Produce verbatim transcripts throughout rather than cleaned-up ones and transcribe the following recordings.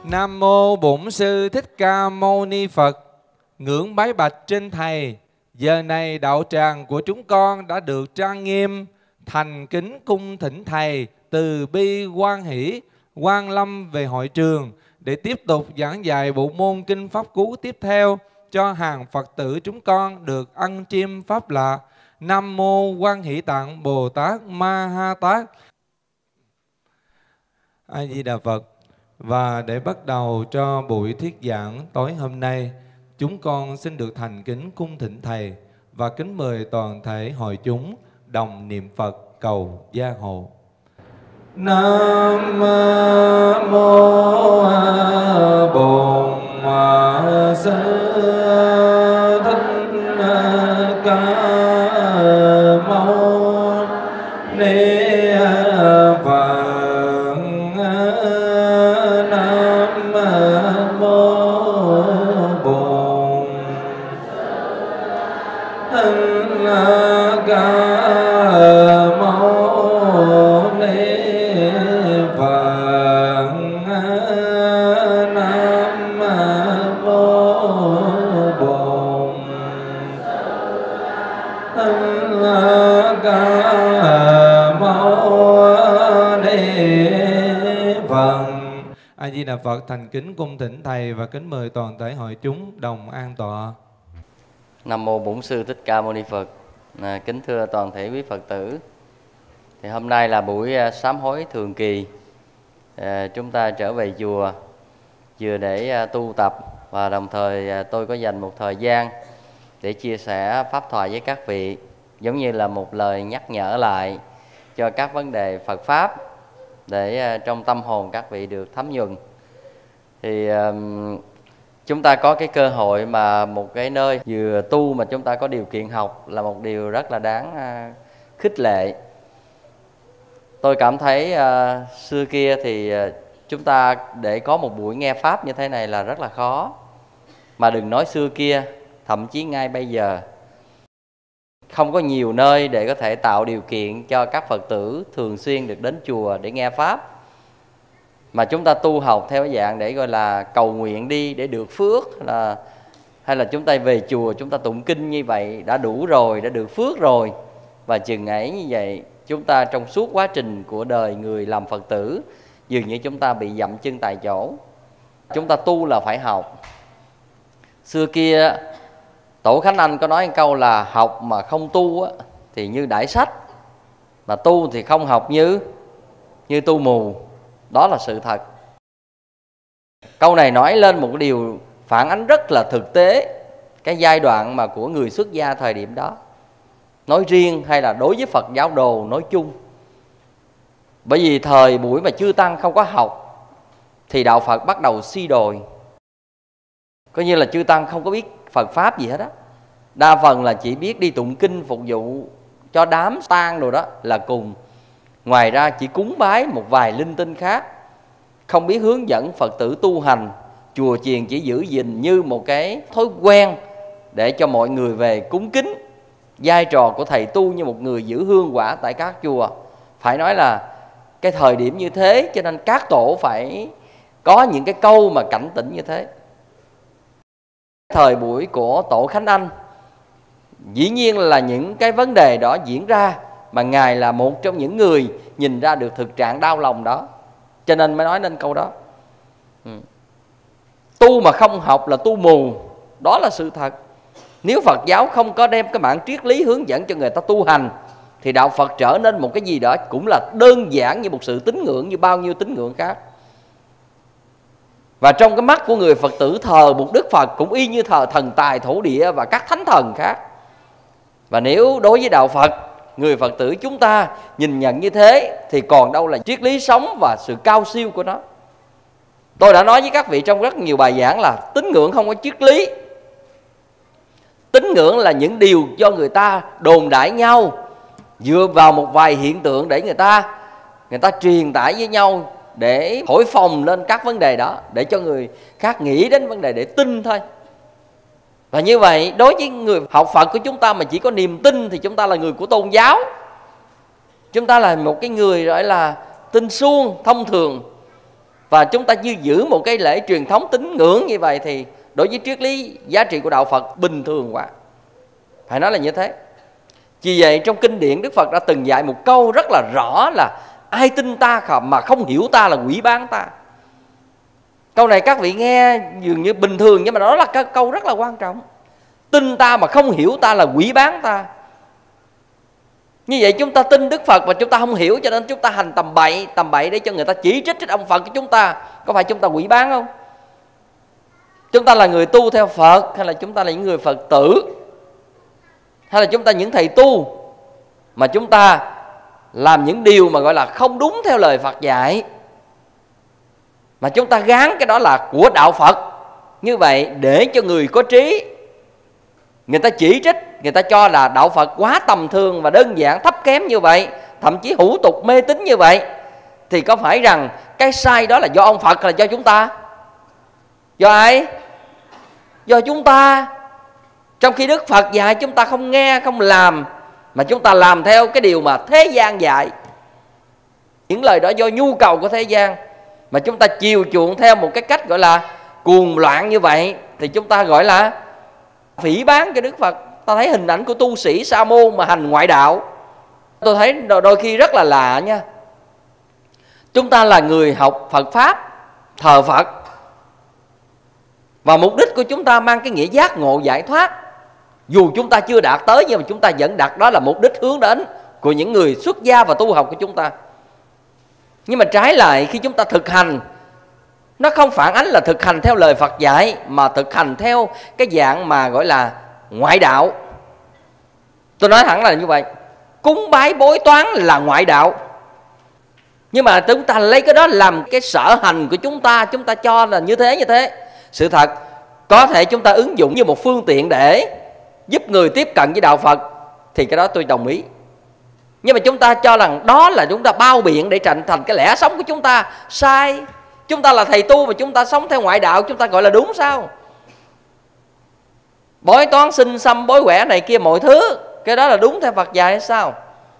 Nam mô Bổn Sư Thích Ca Mâu Ni Phật. Ngưỡng bái bạch trên thầy, giờ này đạo tràng của chúng con đã được trang nghiêm, thành kính cung thỉnh thầy từ bi hoan hỷ quan lâm về hội trường để tiếp tục giảng dạy bộ môn kinh pháp cú tiếp theo cho hàng Phật tử chúng con được ăn chiêm pháp lạ. Nam mô Quan Hỷ Tạng Bồ Tát Ma Ha Tát. A Di Đà Phật. Và để bắt đầu cho buổi thuyết giảng tối hôm nay, chúng con xin được thành kính cung thỉnh thầy và kính mời toàn thể hội chúng đồng niệm Phật cầu gia hộ. Nam mô Bổn Sư Thích Ca Mâu Ni Phật. A Di Đà Phật. Thành kính cung thỉnh thầy và kính mời toàn thể hội chúng đồng an tọa. Nam mô Bổn Sư Thích Ca Mâu Ni Phật. À, kính thưa toàn thể quý Phật tử, thì hôm nay là buổi sám hối thường kỳ. À, chúng ta trở về chùa vừa để tu tập và đồng thời tôi có dành một thời gian để chia sẻ pháp thoại với các vị, giống như là một lời nhắc nhở lại cho các vấn đề Phật pháp, để trong tâm hồn các vị được thấm nhuần. Thì um, chúng ta có cái cơ hội mà một cái nơi vừa tu mà chúng ta có điều kiện học là một điều rất là đáng uh, khích lệ. Tôi cảm thấy uh, xưa kia thì uh, chúng ta để có một buổi nghe pháp như thế này là rất là khó. Mà đừng nói xưa kia, thậm chí ngay bây giờ không có nhiều nơi để có thể tạo điều kiện cho các Phật tử thường xuyên được đến chùa để nghe pháp. Mà chúng ta tu học theo cái dạng để gọi là cầu nguyện đi để được phước, là hay là chúng ta về chùa chúng ta tụng kinh như vậy đã đủ rồi, đã được phước rồi. Và chừng ấy như vậy, chúng ta trong suốt quá trình của đời người làm Phật tử, dường như chúng ta bị dậm chân tại chỗ. Chúng ta tu là phải học. Xưa kia Tổ Khánh Anh có nói một câu là học mà không tu á, thì như đãi sách, mà tu thì không học như như tu mù. Đó là sự thật. Câu này nói lên một cái điều phản ánh rất là thực tế cái giai đoạn mà của người xuất gia thời điểm đó, nói riêng hay là đối với Phật giáo đồ nói chung. Bởi vì thời buổi mà chư tăng không có học thì đạo Phật bắt đầu suy đồi. Coi như là chư tăng không có biết Phật pháp gì hết á. Đa phần là chỉ biết đi tụng kinh phục vụ cho đám tang rồi đó là cùng. Ngoài ra chỉ cúng bái một vài linh tinh khác, không biết hướng dẫn Phật tử tu hành. Chùa chiền chỉ giữ gìn như một cái thói quen để cho mọi người về cúng kính. Vai trò của thầy tu như một người giữ hương quả tại các chùa. Phải nói là cái thời điểm như thế, cho nên các tổ phải có những cái câu mà cảnh tỉnh như thế. Thời buổi của Tổ Khánh Anh, dĩ nhiên là những cái vấn đề đó diễn ra, mà Ngài là một trong những người nhìn ra được thực trạng đau lòng đó, cho nên mới nói nên câu đó. ừ. Tu mà không học là tu mù. Đó là sự thật. Nếu Phật giáo không có đem cái bản triết lý hướng dẫn cho người ta tu hành, thì đạo Phật trở nên một cái gì đó cũng là đơn giản như một sự tín ngưỡng như bao nhiêu tín ngưỡng khác. Và trong cái mắt của người Phật tử, thờ một Đức Phật cũng y như thờ thần tài thổ địa và các thánh thần khác. Và nếu đối với đạo Phật, người Phật tử chúng ta nhìn nhận như thế, thì còn đâu là triết lý sống và sự cao siêu của nó. Tôi đã nói với các vị trong rất nhiều bài giảng là tín ngưỡng không có triết lý. Tín ngưỡng là những điều do người ta đồn đại nhau, dựa vào một vài hiện tượng để người ta người ta truyền tải với nhau, để thổi phồng lên các vấn đề đó, để cho người khác nghĩ đến vấn đề để tin thôi. Và như vậy, đối với người học Phật của chúng ta mà chỉ có niềm tin thì chúng ta là người của tôn giáo. Chúng ta là một cái người gọi là tin suông thông thường. và chúng ta như giữ một cái lễ truyền thống tín ngưỡng như vậy thì đối với triết lý giá trị của đạo Phật bình thường quá, phải nói là như thế. Vì vậy trong kinh điển Đức Phật đã từng dạy một câu rất là rõ là ai tin ta mà không hiểu ta là quỷ bán ta. Câu này các vị nghe dường như bình thường, nhưng mà đó là câu rất là quan trọng. Tin ta mà không hiểu ta là quỷ bán ta. Như vậy chúng ta tin Đức Phật mà chúng ta không hiểu, cho nên chúng ta hành tầm bậy, tầm bậy để cho người ta chỉ trích ông Phật của chúng ta. Có phải chúng ta quỷ bán không? Chúng ta là người tu theo Phật, hay là chúng ta là những người Phật tử, hay là chúng ta những thầy tu mà chúng ta làm những điều mà gọi là không đúng theo lời Phật dạy, mà chúng ta gán cái đó là của đạo Phật như vậy để cho người có trí người ta chỉ trích, người ta cho là đạo Phật quá tầm thường và đơn giản, thấp kém như vậy, thậm chí hủ tục mê tín như vậy, thì có phải rằng cái sai đó là do ông Phật hay là do chúng ta? Do ai? Do chúng ta. Trong khi Đức Phật dạy chúng ta không nghe, không làm, mà chúng ta làm theo cái điều mà thế gian dạy. Những lời đó do nhu cầu của thế gian, mà chúng ta chiều chuộng theo một cái cách gọi là cuồng loạn như vậy, thì chúng ta gọi là phỉ báng cho Đức Phật. Ta thấy hình ảnh của tu sĩ sa môn mà hành ngoại đạo, tôi thấy đôi khi rất là lạ nha. Chúng ta là người học Phật Pháp, thờ Phật, và mục đích của chúng ta mang cái nghĩa giác ngộ giải thoát. Dù chúng ta chưa đạt tới, nhưng mà chúng ta vẫn đặt đó là mục đích hướng đến của những người xuất gia và tu học của chúng ta. Nhưng mà trái lại khi chúng ta thực hành, nó không phản ánh là thực hành theo lời Phật dạy, mà thực hành theo cái dạng mà gọi là ngoại đạo. Tôi nói thẳng là như vậy. Cúng bái bói toán là ngoại đạo, nhưng mà chúng ta lấy cái đó làm cái sở hành của chúng ta, chúng ta cho là như thế như thế. Sự thật có thể chúng ta ứng dụng như một phương tiện để giúp người tiếp cận với đạo Phật, thì cái đó tôi đồng ý. Nhưng mà chúng ta cho rằng đó là chúng ta bao biện để thành thành cái lẽ sống của chúng ta, sai. Chúng ta là thầy tu mà chúng ta sống theo ngoại đạo, chúng ta gọi là đúng sao? Bói toán sinh xăm bói quẻ này kia mọi thứ, cái đó là đúng theo Phật dạy hay sao?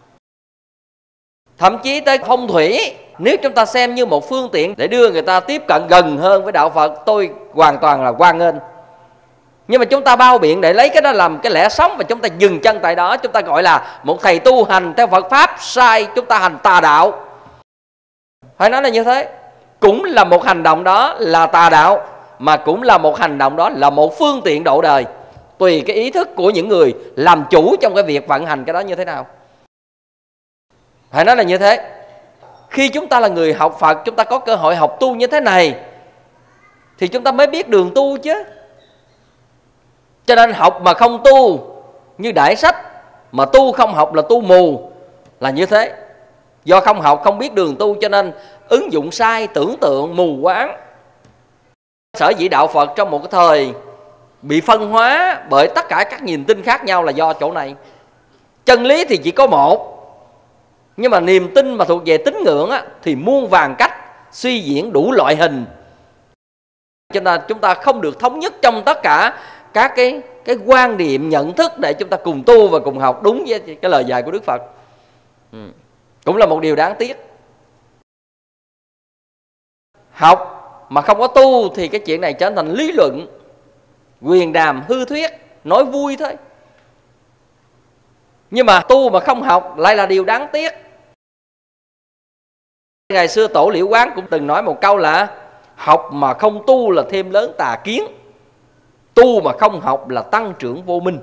Thậm chí tới phong thủy, nếu chúng ta xem như một phương tiện để đưa người ta tiếp cận gần hơn với đạo Phật, tôi hoàn toàn là hoan nghênh. Nhưng mà chúng ta bao biện để lấy cái đó làm cái lẽ sống, và chúng ta dừng chân tại đó, chúng ta gọi là một thầy tu hành theo Phật Pháp, sai, chúng ta hành tà đạo. Phải nói là như thế. Cũng là một hành động đó là tà đạo, mà cũng là một hành động đó là một phương tiện độ đời, tùy cái ý thức của những người làm chủ trong cái việc vận hành cái đó như thế nào. Phải nói là như thế. Khi chúng ta là người học Phật, chúng ta có cơ hội học tu như thế này, thì chúng ta mới biết đường tu chứ. Cho nên học mà không tu như Đại Sách, mà tu không học là tu mù, là như thế. Do không học, không biết đường tu, cho nên ứng dụng sai, tưởng tượng, mù quáng. Sở dĩ đạo Phật trong một cái thời bị phân hóa bởi tất cả các niềm tin khác nhau là do chỗ này. Chân lý thì chỉ có một, nhưng mà niềm tin mà thuộc về tín ngưỡng á, thì muôn vàn cách suy diễn đủ loại hình. Cho nên chúng ta không được thống nhất trong tất cả các cái, cái quan điểm nhận thức để chúng ta cùng tu và cùng học đúng với cái lời dạy của Đức Phật. Ừ. Cũng là một điều đáng tiếc. Học mà không có tu thì cái chuyện này trở thành lý luận, quyền đàm, hư thuyết, nói vui thôi. Nhưng mà tu mà không học lại là điều đáng tiếc. Ngày xưa Tổ Liễu Quán cũng từng nói một câu là học mà không tu là thêm lớn tà kiến, tu mà không học là tăng trưởng vô minh.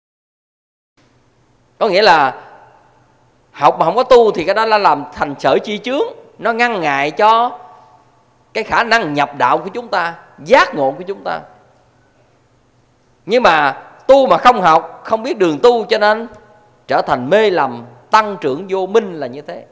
Có nghĩa là học mà không có tu thì cái đó là làm thành sở chi chướng, nó ngăn ngại cho cái khả năng nhập đạo của chúng ta, giác ngộ của chúng ta. Nhưng mà tu mà không học, không biết đường tu, cho nên trở thành mê lầm, tăng trưởng vô minh là như thế.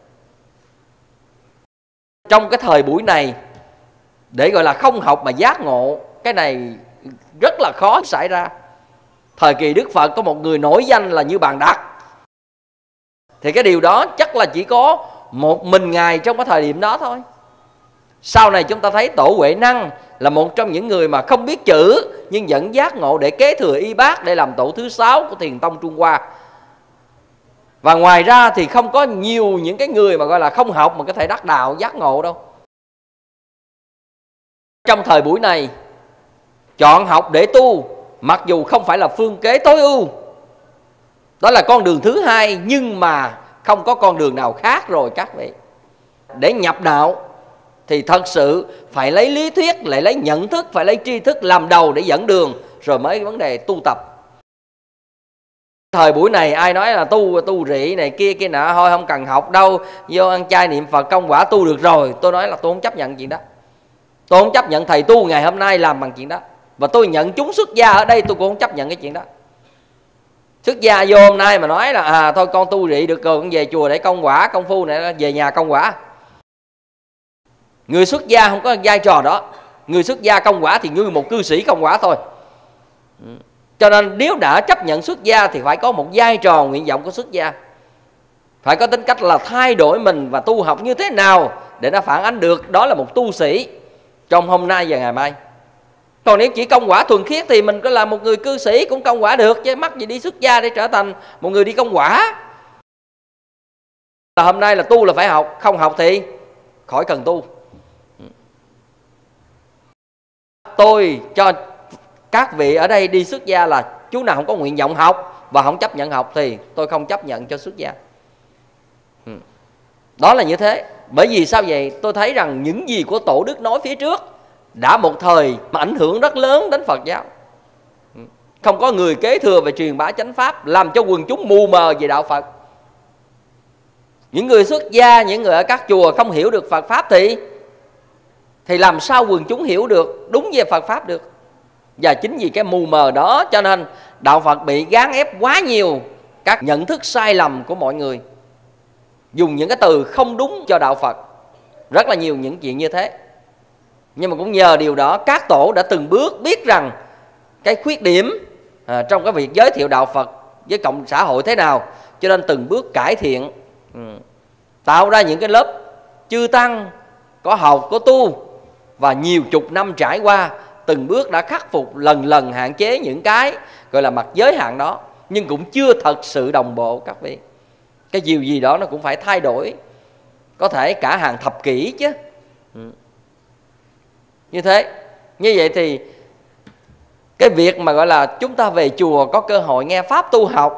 Trong cái thời buổi này, để gọi là không học mà giác ngộ, cái này rất là khó xảy ra. Thời kỳ Đức Phật có một người nổi danh là Như Bàn Đạt, thì cái điều đó chắc là chỉ có một mình Ngài trong cái thời điểm đó thôi. Sau này chúng ta thấy Tổ Huệ Năng là một trong những người mà không biết chữ nhưng vẫn giác ngộ để kế thừa y bác, để làm tổ thứ sáu của Thiền Tông Trung Hoa. Và ngoài ra thì không có nhiều những cái người mà gọi là không học mà có thể đắc đạo giác ngộ đâu. Trong thời buổi này, chọn học để tu mặc dù không phải là phương kế tối ưu, đó là con đường thứ hai, nhưng mà không có con đường nào khác rồi các vị. Để nhập đạo thì thật sự phải lấy lý thuyết, lại lấy nhận thức, phải lấy tri thức làm đầu để dẫn đường, rồi mới vấn đề tu tập. Thời buổi này ai nói là tu tu rị này kia kia nọ, thôi không cần học đâu, vô ăn chay niệm Phật công quả tu được rồi. Tôi nói là tôi không chấp nhận chuyện đó. Tôi không chấp nhận thầy tu ngày hôm nay làm bằng chuyện đó. Và tôi nhận chúng xuất gia ở đây tôi cũng không chấp nhận cái chuyện đó. Xuất gia vô hôm nay mà nói là à thôi con tu rị được rồi, con về chùa để công quả, công phu này về nhà công quả. Người xuất gia không có vai trò đó. Người xuất gia công quả thì như một cư sĩ công quả thôi. Cho nên nếu đã chấp nhận xuất gia thì phải có một vai trò nguyện vọng của xuất gia, phải có tính cách là thay đổi mình và tu học như thế nào để nó phản ánh được đó là một tu sĩ trong hôm nay và ngày mai. Còn nếu chỉ công quả thuần khiết thì mình có là một người cư sĩ cũng công quả được, chứ mắc gì đi xuất gia để trở thành một người đi công quả. Là hôm nay là tu là phải học, không học thì khỏi cần tu. Tôi cho các vị ở đây đi xuất gia là chú nào không có nguyện vọng học và không chấp nhận học thì tôi không chấp nhận cho xuất gia. Đó là như thế. Bởi vì sao vậy? Tôi thấy rằng những gì của Tổ Đức nói phía trước đã một thời mà ảnh hưởng rất lớn đến Phật giáo. Không có người kế thừa về truyền bá chánh pháp, làm cho quần chúng mù mờ về đạo Phật. Những người xuất gia, những người ở các chùa không hiểu được Phật pháp thì Thì làm sao quần chúng hiểu được đúng về Phật pháp được? Và chính vì cái mù mờ đó cho nên đạo Phật bị gán ép quá nhiều các nhận thức sai lầm của mọi người, dùng những cái từ không đúng cho đạo Phật. Rất là nhiều những chuyện như thế. Nhưng mà cũng nhờ điều đó các tổ đã từng bước biết rằng cái khuyết điểm à, trong cái việc giới thiệu đạo Phật với cộng xã hội thế nào, cho nên từng bước cải thiện, ừ, tạo ra những cái lớp chư tăng có học có tu, và nhiều chục năm trải qua từng bước đã khắc phục lần lần hạn chế những cái gọi là mặt giới hạn đó, nhưng cũng chưa thật sự đồng bộ các vị. Cái điều gì đó nó cũng phải thay đổi, có thể cả hàng thập kỷ chứ. ừ. Như thế, như vậy thì cái việc mà gọi là chúng ta về chùa có cơ hội nghe pháp tu học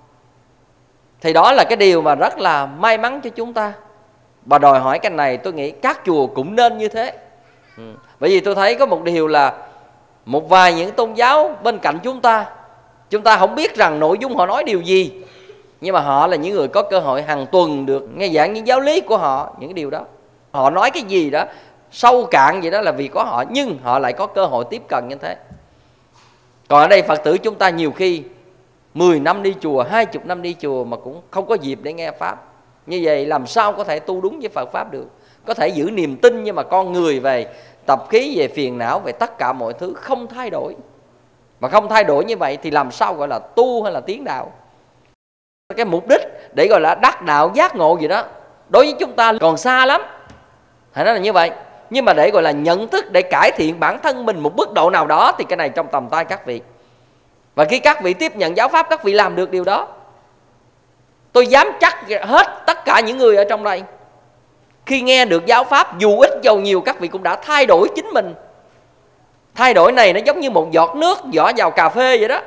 thì đó là cái điều mà rất là may mắn cho chúng ta. Và đòi hỏi cái này tôi nghĩ các chùa cũng nên như thế. ừ. Bởi vì tôi thấy có một điều là một vài những tôn giáo bên cạnh chúng ta, chúng ta không biết rằng nội dung họ nói điều gì, nhưng mà họ là những người có cơ hội hàng tuần được nghe giảng những giáo lý của họ, những cái điều đó. Họ nói cái gì đó sâu cạn gì đó là vì có họ, nhưng họ lại có cơ hội tiếp cận như thế. Còn ở đây Phật tử chúng ta nhiều khi mười năm đi chùa, hai mươi năm đi chùa mà cũng không có dịp để nghe pháp. Như vậy làm sao có thể tu đúng với Phật pháp được? Có thể giữ niềm tin nhưng mà con người về tập khí, về phiền não, về tất cả mọi thứ không thay đổi. Mà không thay đổi như vậy thì làm sao gọi là tu hay là tiến đạo? Cái mục đích để gọi là đắc đạo giác ngộ gì đó đối với chúng ta còn xa lắm, phải nói là như vậy. Nhưng mà để gọi là nhận thức, để cải thiện bản thân mình một mức độ nào đó thì cái này trong tầm tay các vị. Và khi các vị tiếp nhận giáo pháp, các vị làm được điều đó, tôi dám chắc hết tất cả những người ở trong đây khi nghe được giáo pháp, dù ít dầu nhiều, các vị cũng đã thay đổi chính mình. Thay đổi này nó giống như một giọt nước nhỏ vào cà phê vậy đó.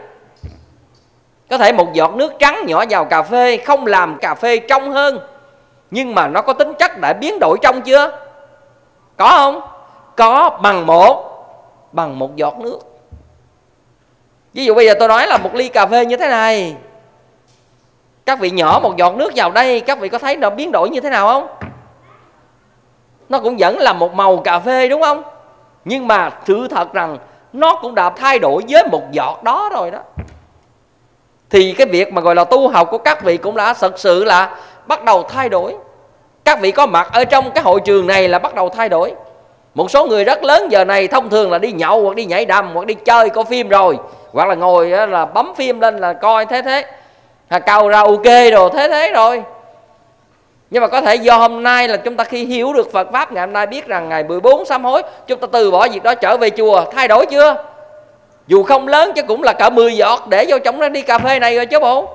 Có thể một giọt nước trắng nhỏ vào cà phê không làm cà phê trong hơn, nhưng mà nó có tính chất đã biến đổi trong chưa? Có không? Có, bằng một Bằng một giọt nước. Ví dụ bây giờ tôi nói là một ly cà phê như thế này, các vị nhỏ một giọt nước vào đây, các vị có thấy nó biến đổi như thế nào không? Nó cũng vẫn là một màu cà phê đúng không? Nhưng mà sự thật rằng nó cũng đã thay đổi với một giọt đó rồi đó. Thì cái việc mà gọi là tu học của các vị cũng đã thật sự là bắt đầu thay đổi. Các vị có mặt ở trong cái hội trường này là bắt đầu thay đổi. Một số người rất lớn giờ này thông thường là đi nhậu, hoặc đi nhảy đầm, hoặc đi chơi coi phim rồi, hoặc là ngồi là bấm phim lên là coi thế thế, cao ra ok rồi thế thế rồi. Nhưng mà có thể do hôm nay là chúng ta khi hiểu được Phật pháp ngày hôm nay, biết rằng ngày mười bốn sám hối, chúng ta từ bỏ việc đó trở về chùa, thay đổi chưa? Dù không lớn chứ cũng là cỡ mười giọt để vô trong đó đi cà phê này rồi chứ bộ.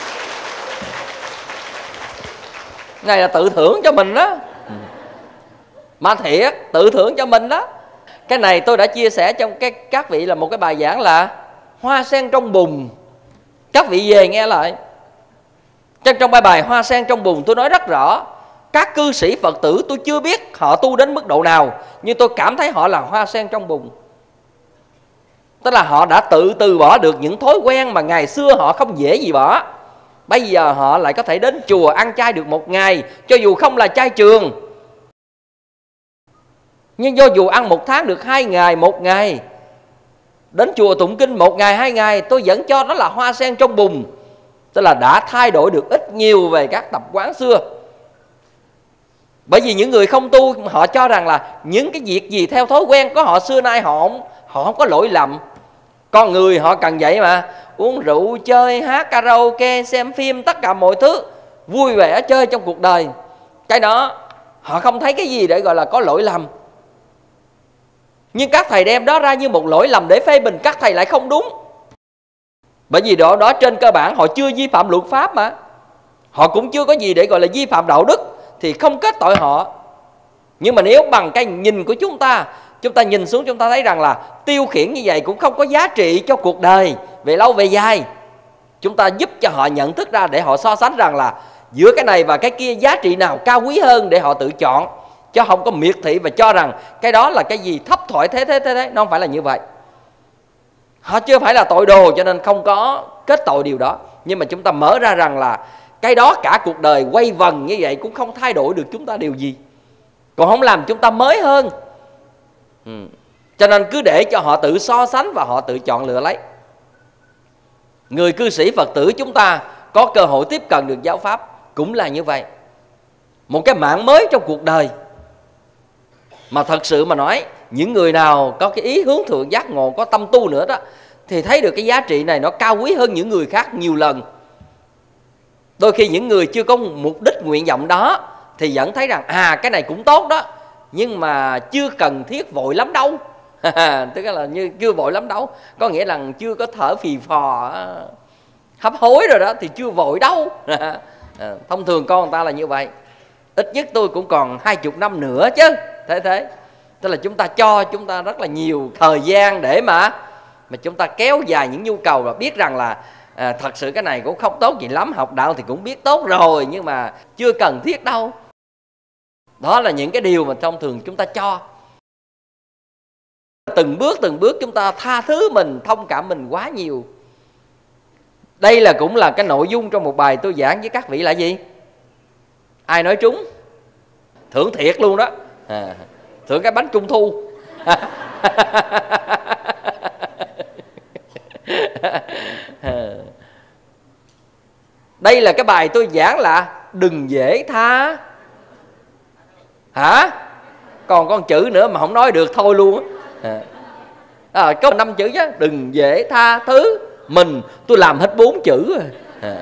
Này là tự thưởng cho mình đó. Mà thiệt, tự thưởng cho mình đó. Cái này tôi đã chia sẻ trong cái các vị là một cái bài giảng là hoa sen trong bùn. Các vị về nghe lại. Trong trong bài bài hoa sen trong bùn tôi nói rất rõ, các cư sĩ Phật tử tôi chưa biết họ tu đến mức độ nào, nhưng tôi cảm thấy họ là hoa sen trong bùn. Tức là họ đã tự từ bỏ được những thói quen mà ngày xưa họ không dễ gì bỏ. Bây giờ họ lại có thể đến chùa ăn chay được một ngày, cho dù không là chay trường. Nhưng do dù ăn một tháng được hai ngày, một ngày, đến chùa tụng kinh một ngày, hai ngày, tôi vẫn cho nó là hoa sen trong bùn. Tức là đã thay đổi được ít nhiều về các tập quán xưa. Bởi vì những người không tu, họ cho rằng là những cái việc gì theo thói quen của họ xưa nay họ không, họ không có lỗi lầm. Con người họ cần vậy mà. Uống rượu, chơi, hát, karaoke, xem phim, tất cả mọi thứ vui vẻ chơi trong cuộc đời. Cái đó họ không thấy cái gì để gọi là có lỗi lầm. Nhưng các thầy đem đó ra như một lỗi lầm để phê bình các thầy lại không đúng. Bởi vì đó, đó trên cơ bản họ chưa vi phạm luật pháp mà. Họ cũng chưa có gì để gọi là vi phạm đạo đức, thì không kết tội họ. Nhưng mà nếu bằng cái nhìn của chúng ta, chúng ta nhìn xuống chúng ta thấy rằng là tiêu khiển như vậy cũng không có giá trị cho cuộc đời về lâu về dài. Chúng ta giúp cho họ nhận thức ra để họ so sánh rằng là giữa cái này và cái kia giá trị nào cao quý hơn để họ tự chọn, chứ không có miệt thị và cho rằng cái đó là cái gì thấp thoại thế thế thế thế. Nó không phải là như vậy. Họ chưa phải là tội đồ cho nên không có kết tội điều đó. Nhưng mà chúng ta mở ra rằng là cái đó cả cuộc đời quay vần như vậy cũng không thay đổi được chúng ta điều gì, còn không làm chúng ta mới hơn. ừ. Cho nên cứ để cho họ tự so sánh và họ tự chọn lựa lấy. Người cư sĩ Phật tử chúng ta có cơ hội tiếp cận được giáo pháp cũng là như vậy. Một cái mạng mới trong cuộc đời. Mà thật sự mà nói, những người nào có cái ý hướng thượng giác ngộ, có tâm tu nữa đó, thì thấy được cái giá trị này nó cao quý hơn những người khác nhiều lần. Đôi khi những người chưa có mục đích nguyện vọng đó thì vẫn thấy rằng à cái này cũng tốt đó, nhưng mà chưa cần thiết vội lắm đâu. Tức là như chưa vội lắm đâu, có nghĩa là chưa có thở phì phò hấp hối rồi đó thì chưa vội đâu. Thông thường con người ta là như vậy. Ít nhất tôi cũng còn hai chục năm nữa chứ. Thế thế tức là chúng ta cho chúng ta rất là nhiều thời gian để mà mà chúng ta kéo dài những nhu cầu, và biết rằng là à, thật sự cái này cũng không tốt gì lắm. Học đạo thì cũng biết tốt rồi, nhưng mà chưa cần thiết đâu. Đó là những cái điều mà thông thường chúng ta cho. Từng bước từng bước chúng ta tha thứ mình, thông cảm mình quá nhiều. Đây là cũng là cái nội dung trong một bài tôi giảng với các vị là gì? Ai nói trúng? Thưởng thiệt luôn đó. À, thưởng cái bánh trung thu. Đây là cái bài tôi giảng là đừng dễ tha. Hả? Còn con chữ nữa mà không nói được thôi luôn á. À, có năm chữ chứ. Đừng dễ tha thứ mình. Tôi làm hết bốn chữ rồi. À.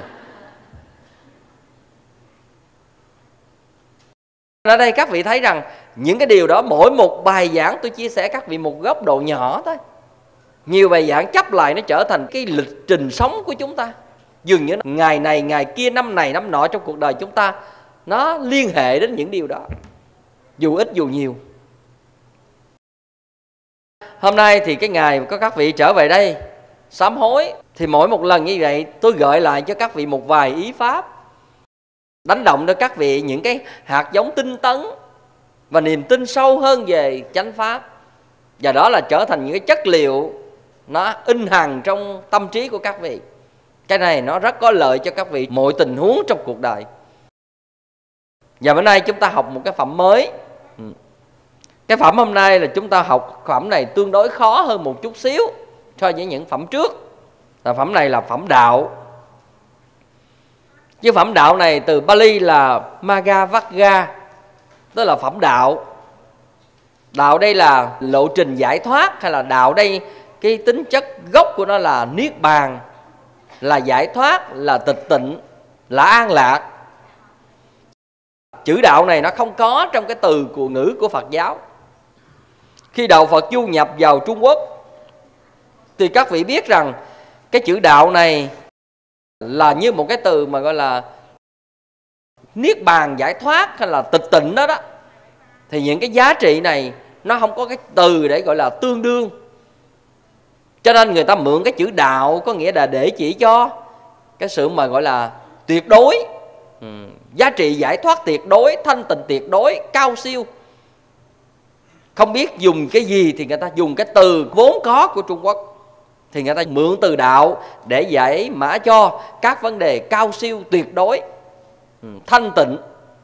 Ở đây các vị thấy rằng những cái điều đó, mỗi một bài giảng tôi chia sẻ các vị một góc độ nhỏ thôi. Nhiều bài giảng chấp lại nó trở thành cái lịch trình sống của chúng ta. Dường như ngày này, ngày kia, năm này, năm nọ trong cuộc đời chúng ta, nó liên hệ đến những điều đó, dù ít dù nhiều. Hôm nay thì cái ngày có các vị trở về đây sám hối, thì mỗi một lần như vậy tôi gợi lại cho các vị một vài ý pháp, đánh động cho các vị những cái hạt giống tinh tấn và niềm tin sâu hơn về chánh pháp. Và đó là trở thành những cái chất liệu nó in hằn trong tâm trí của các vị. Cái này nó rất có lợi cho các vị mọi tình huống trong cuộc đời. Và bữa nay chúng ta học một cái phẩm mới. Cái phẩm hôm nay là chúng ta học phẩm này tương đối khó hơn một chút xíu so với những phẩm trước. Là phẩm này là phẩm đạo. Chứ phẩm đạo này từ Pali là Magavagga, tức là phẩm đạo. Đạo đây là lộ trình giải thoát, hay là đạo đây cái tính chất gốc của nó là niết bàn, là giải thoát, là tịch tịnh, là an lạc. Chữ đạo này nó không có trong cái từ của ngữ của Phật giáo. Khi đạo Phật du nhập vào Trung Quốc thì các vị biết rằng cái chữ đạo này là như một cái từ mà gọi là niết bàn, giải thoát hay là tịch tịnh đó đó. thì những cái giá trị này nó không có cái từ để gọi là tương đương. Cho nên người ta mượn cái chữ đạo có nghĩa là để chỉ cho cái sự mà gọi là tuyệt đối, ừ, giá trị giải thoát tuyệt đối, thanh tịnh tuyệt đối, cao siêu. Không biết dùng cái gì thì người ta dùng cái từ vốn có của Trung Quốc, thì người ta mượn từ đạo để giải mã cho các vấn đề cao siêu tuyệt đối, ừ, thanh tịnh.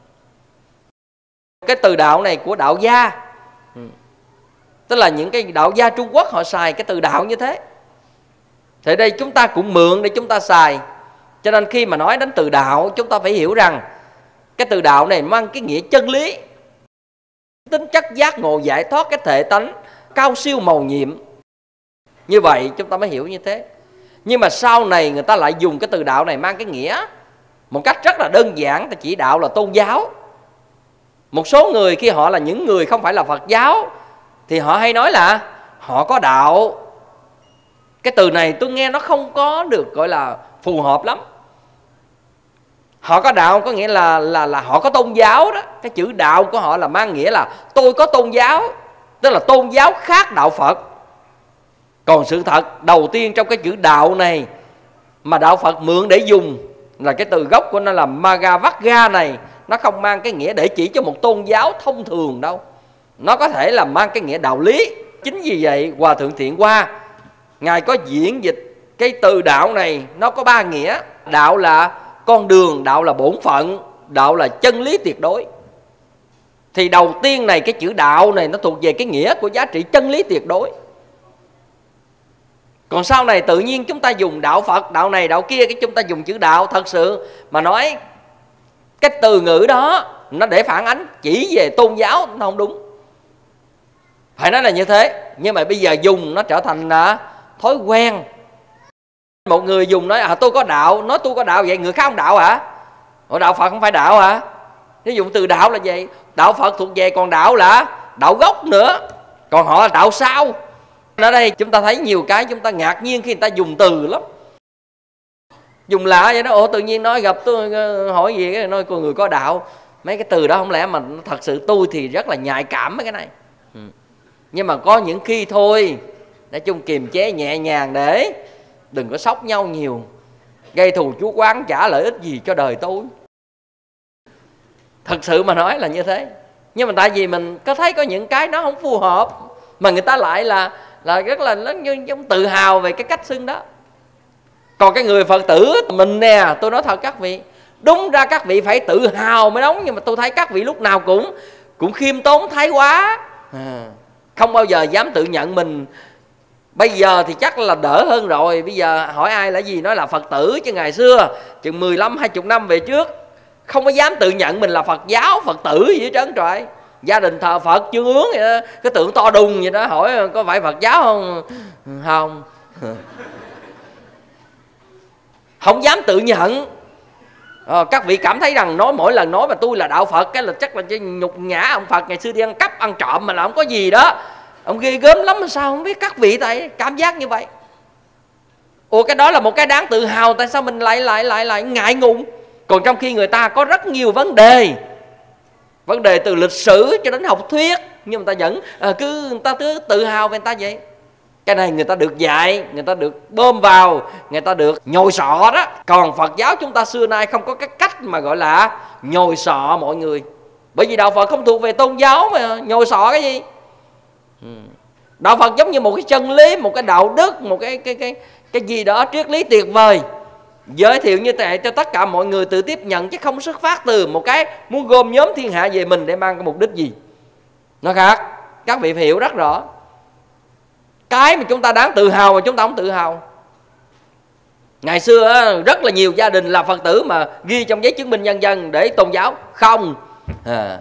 Cái từ đạo này của đạo gia, ừ, tức là những cái đạo gia Trung Quốc họ xài cái từ đạo như thế. Thì đây chúng ta cũng mượn để chúng ta xài. Cho nên khi mà nói đến từ đạo, chúng ta phải hiểu rằng cái từ đạo này mang cái nghĩa chân lý, tính chất giác ngộ giải thoát cái thể tánh cao siêu mầu nhiệm. Như vậy chúng ta mới hiểu như thế. Nhưng mà sau này người ta lại dùng cái từ đạo này mang cái nghĩa một cách rất là đơn giản, ta chỉ đạo là tôn giáo. Một số người khi họ là những người không phải là Phật giáo thì họ hay nói là họ có đạo. Cái từ này tôi nghe nó không có được gọi là phù hợp lắm. Họ có đạo có nghĩa là là là họ có tôn giáo đó. Cái chữ đạo của họ là mang nghĩa là tôi có tôn giáo, tức là tôn giáo khác đạo Phật. Còn sự thật đầu tiên trong cái chữ đạo này mà đạo Phật mượn để dùng là cái từ gốc của nó là Magavagga này. Nó không mang cái nghĩa để chỉ cho một tôn giáo thông thường đâu. Nó có thể là mang cái nghĩa đạo lý. Chính vì vậy Hòa Thượng Thiện Hoa Ngài có diễn dịch cái từ đạo này, nó có ba nghĩa. Đạo là con đường, đạo là bổn phận, đạo là chân lý tuyệt đối. Thì đầu tiên này cái chữ đạo này nó thuộc về cái nghĩa của giá trị chân lý tuyệt đối. Còn sau này tự nhiên chúng ta dùng đạo Phật, đạo này đạo kia, cái chúng ta dùng chữ đạo. Thật sự mà nói cái từ ngữ đó nó để phản ánh chỉ về tôn giáo nó không đúng. Phải nói là như thế. Nhưng mà bây giờ dùng nó trở thành là thói quen. Một người dùng nói à tôi có đạo, nói tôi có đạo, vậy người khác không đạo hả? Ủa đạo Phật không phải đạo hả? Ví dụ từ đạo là vậy. Đạo Phật thuộc về, còn đạo là đạo gốc nữa, còn họ là đạo sau. Ở đây chúng ta thấy nhiều cái chúng ta ngạc nhiên khi người ta dùng từ lắm. Dùng lạ vậy đó. Ủa tự nhiên nói gặp tôi hỏi gì cái nói con người có đạo. Mấy cái từ đó không lẽ mà thật sự tôi thì rất là nhạy cảm mấy cái này. Ừ. Nhưng mà có những khi thôi, nói chung kiềm chế nhẹ nhàng để đừng có sốc nhau nhiều, gây thù chuốc oán chả lợi ích gì cho đời tôi. Thật sự mà nói là như thế. Nhưng mà tại vì mình có thấy có những cái nó không phù hợp mà người ta lại là là rất là nó như giống tự hào về cái cách xưng đó. Còn cái người Phật tử mình nè, tôi nói thật các vị, đúng ra các vị phải tự hào mới đúng. Nhưng mà tôi thấy các vị lúc nào cũng cũng khiêm tốn thái quá, à, không bao giờ dám tự nhận mình. Bây giờ thì chắc là đỡ hơn rồi. Bây giờ hỏi ai là gì nói là Phật tử. Chứ ngày xưa chừng mười lăm hai mươi năm về trước không có dám tự nhận mình là Phật giáo, Phật tử gì hết trơn trời. Gia đình thờ Phật chương ướng vậy đó, cái tượng to đùng vậy đó, hỏi có phải Phật giáo không? Không. Không dám tự nhận. à, Các vị cảm thấy rằng nói mỗi lần nói mà tôi là đạo Phật cái là chắc là nhục nhã ông Phật ngày xưa đi ăn cắp ăn trộm mà là không có gì đó, ông ghê gớm lắm mà sao không biết. Các vị tại cảm giác như vậy. Ủa cái đó là một cái đáng tự hào, tại sao mình lại lại lại lại ngại ngùng? Còn trong khi người ta có rất nhiều vấn đề, vấn đề từ lịch sử cho đến học thuyết, nhưng người ta vẫn à, cứ người ta cứ tự hào về người ta vậy. Cái này người ta được dạy, người ta được bơm vào, người ta được nhồi sọ đó. Còn Phật giáo chúng ta xưa nay không có cái cách mà gọi là nhồi sọ mọi người. Bởi vì đạo Phật không thuộc về tôn giáo mà nhồi sọ cái gì. Đạo Phật giống như một cái chân lý, một cái đạo đức, một cái cái cái cái gì đó triết lý tuyệt vời, giới thiệu như thế cho tất cả mọi người tự tiếp nhận, chứ không xuất phát từ một cái muốn gom nhóm thiên hạ về mình để mang cái mục đích gì. Nó khác. Các vị phải hiểu rất rõ. Cái mà chúng ta đáng tự hào mà chúng ta không tự hào. Ngày xưa rất là nhiều gia đình là Phật tử mà ghi trong giấy chứng minh nhân dân để tôn giáo không. à.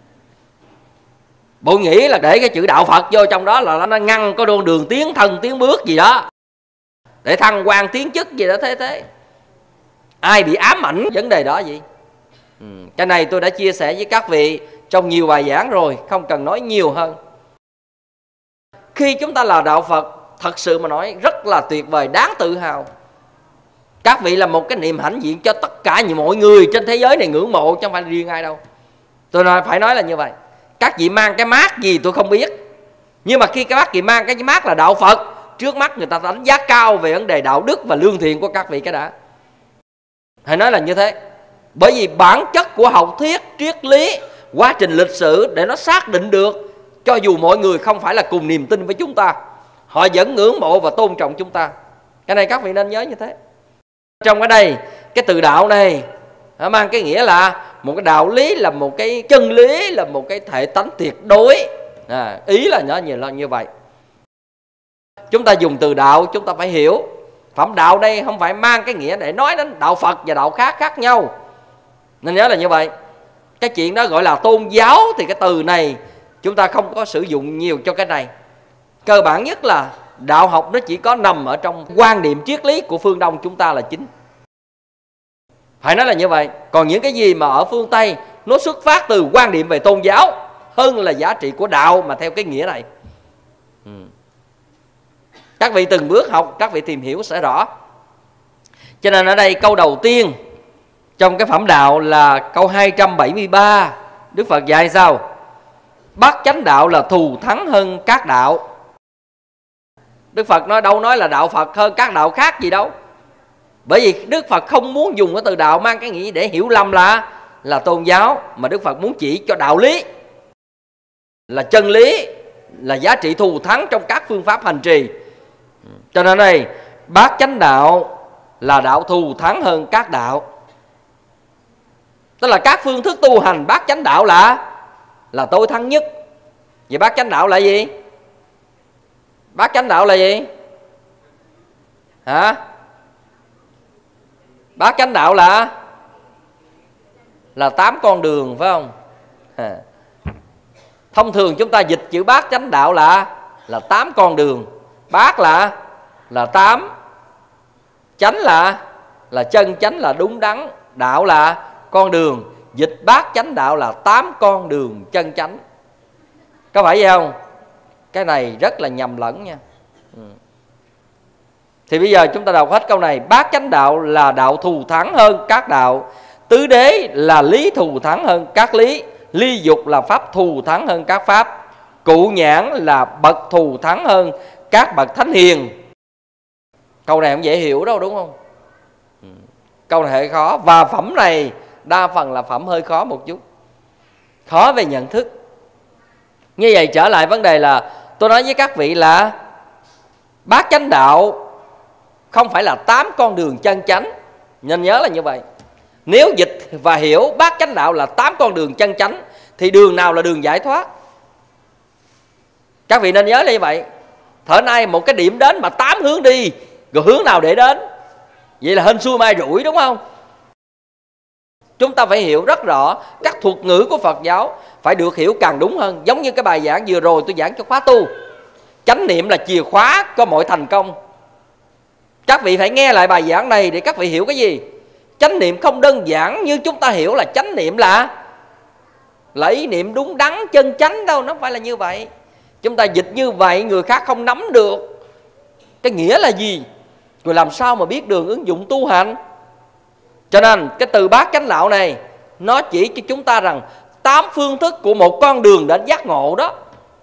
Bộ nghĩ là để cái chữ đạo Phật vô trong đó là nó ngăn có con đường tiến thân tiến bước gì đó, để thăng quan tiến chức gì đó thế thế. Ai bị ám ảnh vấn đề đó gì. ừ. Cái này tôi đã chia sẻ với các vị trong nhiều bài giảng rồi, không cần nói nhiều hơn. Khi chúng ta là đạo Phật, thật sự mà nói rất là tuyệt vời, đáng tự hào. Các vị là một cái niềm hãnh diện cho tất cả mọi người trên thế giới này ngưỡng mộ, chứ không phải riêng ai đâu. Tôi nói, phải nói là như vậy. Các vị mang cái mác gì tôi không biết, nhưng mà khi các vị mang cái mác là đạo Phật, trước mắt người ta đánh giá cao về vấn đề đạo đức và lương thiện của các vị cái đã. Hãy nói là như thế. Bởi vì bản chất của học thuyết, triết lý, quá trình lịch sử để nó xác định được, cho dù mọi người không phải là cùng niềm tin với chúng ta, họ vẫn ngưỡng mộ và tôn trọng chúng ta. Cái này các vị nên nhớ như thế. Trong ở đây, cái từ đạo này nó mang cái nghĩa là một cái đạo lý, là một cái chân lý, là một cái thể tánh tuyệt đối. À, ý là nó như, là như vậy. Chúng ta dùng từ đạo, chúng ta phải hiểu phẩm đạo đây không phải mang cái nghĩa để nói đến đạo Phật và đạo khác khác nhau. Nên nhớ là như vậy. Cái chuyện đó gọi là tôn giáo thì cái từ này chúng ta không có sử dụng nhiều cho cái này. Cơ bản nhất là đạo học nó chỉ có nằm ở trong quan niệm triết lý của phương Đông chúng ta là chính. Phải nói là như vậy. Còn những cái gì mà ở phương Tây nó xuất phát từ quan niệm về tôn giáo hơn là giá trị của đạo mà theo cái nghĩa này. ừ. Các vị từng bước học, các vị tìm hiểu sẽ rõ. Cho nên ở đây câu đầu tiên trong cái phẩm đạo là câu hai trăm bảy mươi ba. Đức Phật dạy sao? Bát chánh đạo là thù thắng hơn các đạo. Đức Phật nói đâu nói là đạo Phật hơn các đạo khác gì đâu. Bởi vì Đức Phật không muốn dùng cái từ đạo mang cái nghĩa để hiểu lầm là là tôn giáo, mà Đức Phật muốn chỉ cho đạo lý, là chân lý, là giá trị thù thắng trong các phương pháp hành trì. Cho nên đây bát chánh đạo là đạo thù thắng hơn các đạo. Tức là các phương thức tu hành bát chánh đạo là là tối thắng nhất. Vậy bát chánh đạo là gì? Bát chánh đạo là gì? Hả? Bát chánh đạo là là tám con đường, phải không? À. Thông thường chúng ta dịch chữ bát chánh đạo là là tám con đường. Bát là là tám, chánh là là chân chánh, là đúng đắn, đạo là con đường. Dịch bát chánh đạo là tám con đường chân chánh. Có phải vậy không? Cái này rất là nhầm lẫn nha. ừ. Thì bây giờ chúng ta đọc hết câu này. Bát chánh đạo là đạo thù thắng hơn các đạo. Tứ đế là lý thù thắng hơn các lý. Ly dục là pháp thù thắng hơn các pháp. Cụ nhãn là bậc thù thắng hơn các bậc thánh hiền. Câu này không dễ hiểu đâu, đúng không? ừ. Câu này hơi khó. Và phẩm này đa phần là phẩm hơi khó một chút, khó về nhận thức. Như vậy trở lại vấn đề là tôi nói với các vị là bát chánh đạo không phải là tám con đường chân chánh. Nên nhớ là như vậy. Nếu dịch và hiểu bát chánh đạo là tám con đường chân chánh thì đường nào là đường giải thoát? Các vị nên nhớ là như vậy. Thở nay một cái điểm đến mà tám hướng đi, rồi hướng nào để đến? Vậy là hên xui mai rủi, đúng không? Chúng ta phải hiểu rất rõ các thuật ngữ của Phật giáo, phải được hiểu càng đúng hơn. Giống như cái bài giảng vừa rồi tôi giảng cho khóa tu, chánh niệm là chìa khóa có mọi thành công. Các vị phải nghe lại bài giảng này để các vị hiểu cái gì. Chánh niệm không đơn giản như chúng ta hiểu là chánh niệm là là ý niệm đúng đắn chân chánh đâu. Nó phải là như vậy. Chúng ta dịch như vậy người khác không nắm được cái nghĩa là gì, rồi làm sao mà biết đường ứng dụng tu hành. Cho nên cái từ bát chánh đạo này nó chỉ cho chúng ta rằng tám phương thức của một con đường đến giác ngộ đó.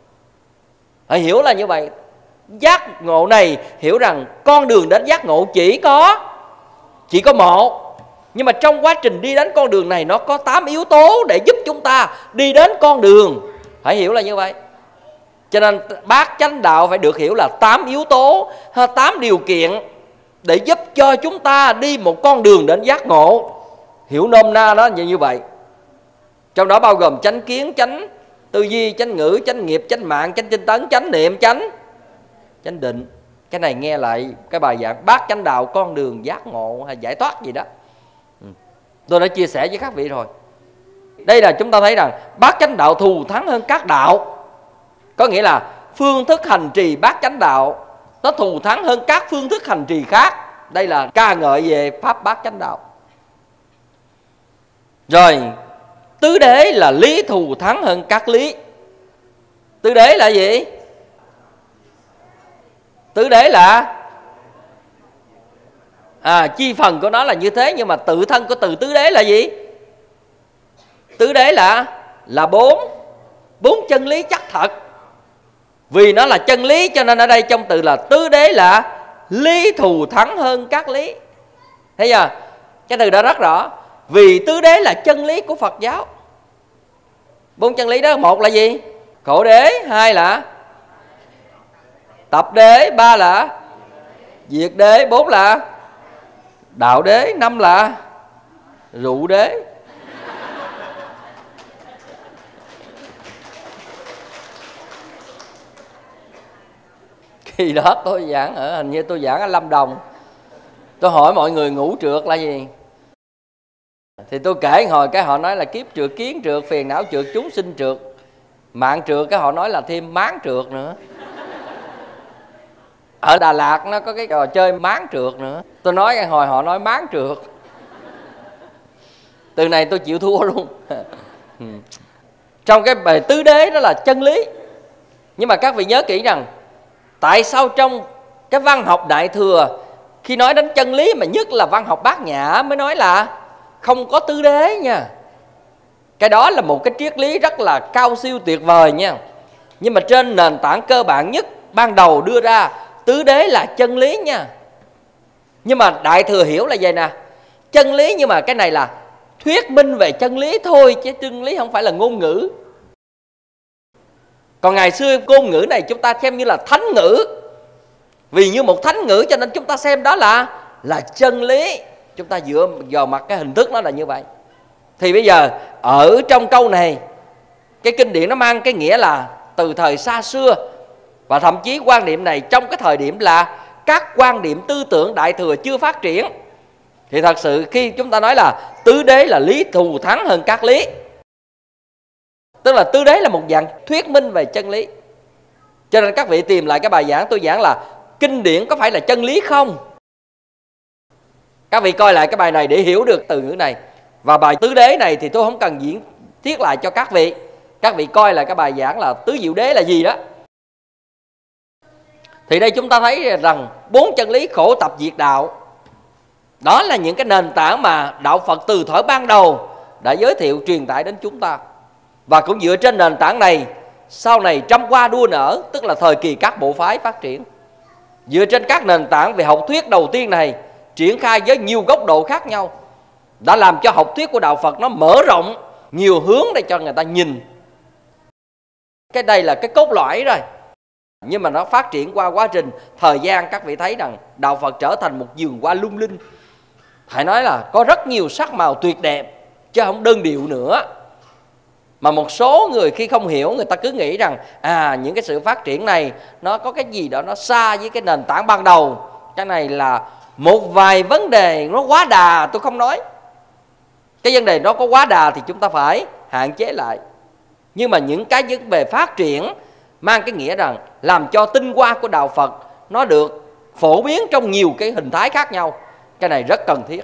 Hãy hiểu là như vậy. Giác ngộ này hiểu rằng con đường đến giác ngộ chỉ có Chỉ có một. Nhưng mà trong quá trình đi đến con đường này nó có tám yếu tố để giúp chúng ta đi đến con đường. Hãy hiểu là như vậy. Cho nên bát chánh đạo phải được hiểu là tám yếu tố, tám điều kiện để giúp cho chúng ta đi một con đường đến giác ngộ. Hiểu nôm na đó như vậy. Trong đó bao gồm chánh kiến, chánh tư duy, chánh ngữ, chánh nghiệp, chánh mạng, chánh tinh tấn, chánh niệm, chánh chánh định. Cái này nghe lại cái bài giảng bát chánh đạo con đường giác ngộ hay giải thoát gì đó, tôi đã chia sẻ với các vị rồi. Đây là chúng ta thấy rằng bát chánh đạo thù thắng hơn các đạo. Có nghĩa là phương thức hành trì bát chánh đạo nó thù thắng hơn các phương thức hành trì khác. Đây là ca ngợi về pháp bát chánh đạo. Rồi tứ đế là lý thù thắng hơn các lý. Tứ đế là gì? Tứ đế là à, chi phần của nó là như thế, nhưng mà tự thân của từ tứ đế là gì? Tứ đế là là bốn. bốn chân lý chắc thật. Vì nó là chân lý cho nên ở đây trong từ là tứ đế là lý thù thắng hơn các lý. Thấy chưa? Cái từ đó rất rõ. Vì tứ đế là chân lý của Phật giáo. Bốn chân lý đó, một là gì? Khổ đế, hai là tập đế, ba là diệt đế, bốn là đạo đế, năm là rượu đế. Khi đó tôi giảng ở, hình như tôi giảng ở Lâm Đồng, tôi hỏi mọi người ngũ trượt là gì, thì tôi kể hồi cái họ nói là kiếp trượt, kiến trượt, phiền não trượt, chúng sinh trượt, mạng trượt, cái họ nói là thêm máng trượt nữa. Ở Đà Lạt nó có cái trò chơi máng trượt nữa. Tôi nói cái hồi họ nói máng trượt, từ này tôi chịu thua luôn. Trong cái bài tứ đế đó là chân lý. Nhưng mà các vị nhớ kỹ rằng tại sao trong cái văn học Đại Thừa khi nói đến chân lý, mà nhất là văn học Bát Nhã mới nói là không có tứ đế nha. Cái đó là một cái triết lý rất là cao siêu tuyệt vời nha. Nhưng mà trên nền tảng cơ bản nhất ban đầu đưa ra tứ đế là chân lý nha. Nhưng mà Đại Thừa hiểu là vậy nè, chân lý nhưng mà cái này là thuyết minh về chân lý thôi, chứ chân lý không phải là ngôn ngữ. Còn ngày xưa ngôn ngữ này chúng ta xem như là thánh ngữ. Vì như một thánh ngữ cho nên chúng ta xem đó là là chân lý. Chúng ta dựa vào mặt cái hình thức nó là như vậy. Thì bây giờ ở trong câu này, cái kinh điển nó mang cái nghĩa là từ thời xa xưa. Và thậm chí quan niệm này trong cái thời điểm là các quan điểm tư tưởng Đại Thừa chưa phát triển. Thì thật sự khi chúng ta nói là tứ đế là lý thù thắng hơn các lý, tức là tứ đế là một dạng thuyết minh về chân lý. Cho nên các vị tìm lại cái bài giảng tôi giảng là kinh điển có phải là chân lý không? Các vị coi lại cái bài này để hiểu được từ ngữ này. Và bài tứ đế này thì tôi không cần diễn thiết lại cho các vị. Các vị coi lại cái bài giảng là tứ diệu đế là gì đó. Thì đây chúng ta thấy rằng bốn chân lý khổ tập diệt đạo, đó là những cái nền tảng mà đạo Phật từ thuở ban đầu đã giới thiệu truyền tải đến chúng ta. Và cũng dựa trên nền tảng này, sau này trăm hoa đua nở, tức là thời kỳ các bộ phái phát triển. Dựa trên các nền tảng về học thuyết đầu tiên này, triển khai với nhiều góc độ khác nhau, đã làm cho học thuyết của đạo Phật nó mở rộng nhiều hướng để cho người ta nhìn. Cái đây là cái cốt lõi rồi. Nhưng mà nó phát triển qua quá trình thời gian, các vị thấy rằng đạo Phật trở thành một vườn hoa lung linh. Phải nói là có rất nhiều sắc màu tuyệt đẹp, chứ không đơn điệu nữa. Mà một số người khi không hiểu, người ta cứ nghĩ rằng à những cái sự phát triển này nó có cái gì đó nó xa với cái nền tảng ban đầu. Cái này là một vài vấn đề nó quá đà, tôi không nói. Cái vấn đề nó có quá đà thì chúng ta phải hạn chế lại. Nhưng mà những cái vấn đề phát triển mang cái nghĩa rằng làm cho tinh hoa của đạo Phật nó được phổ biến trong nhiều cái hình thái khác nhau. Cái này rất cần thiết.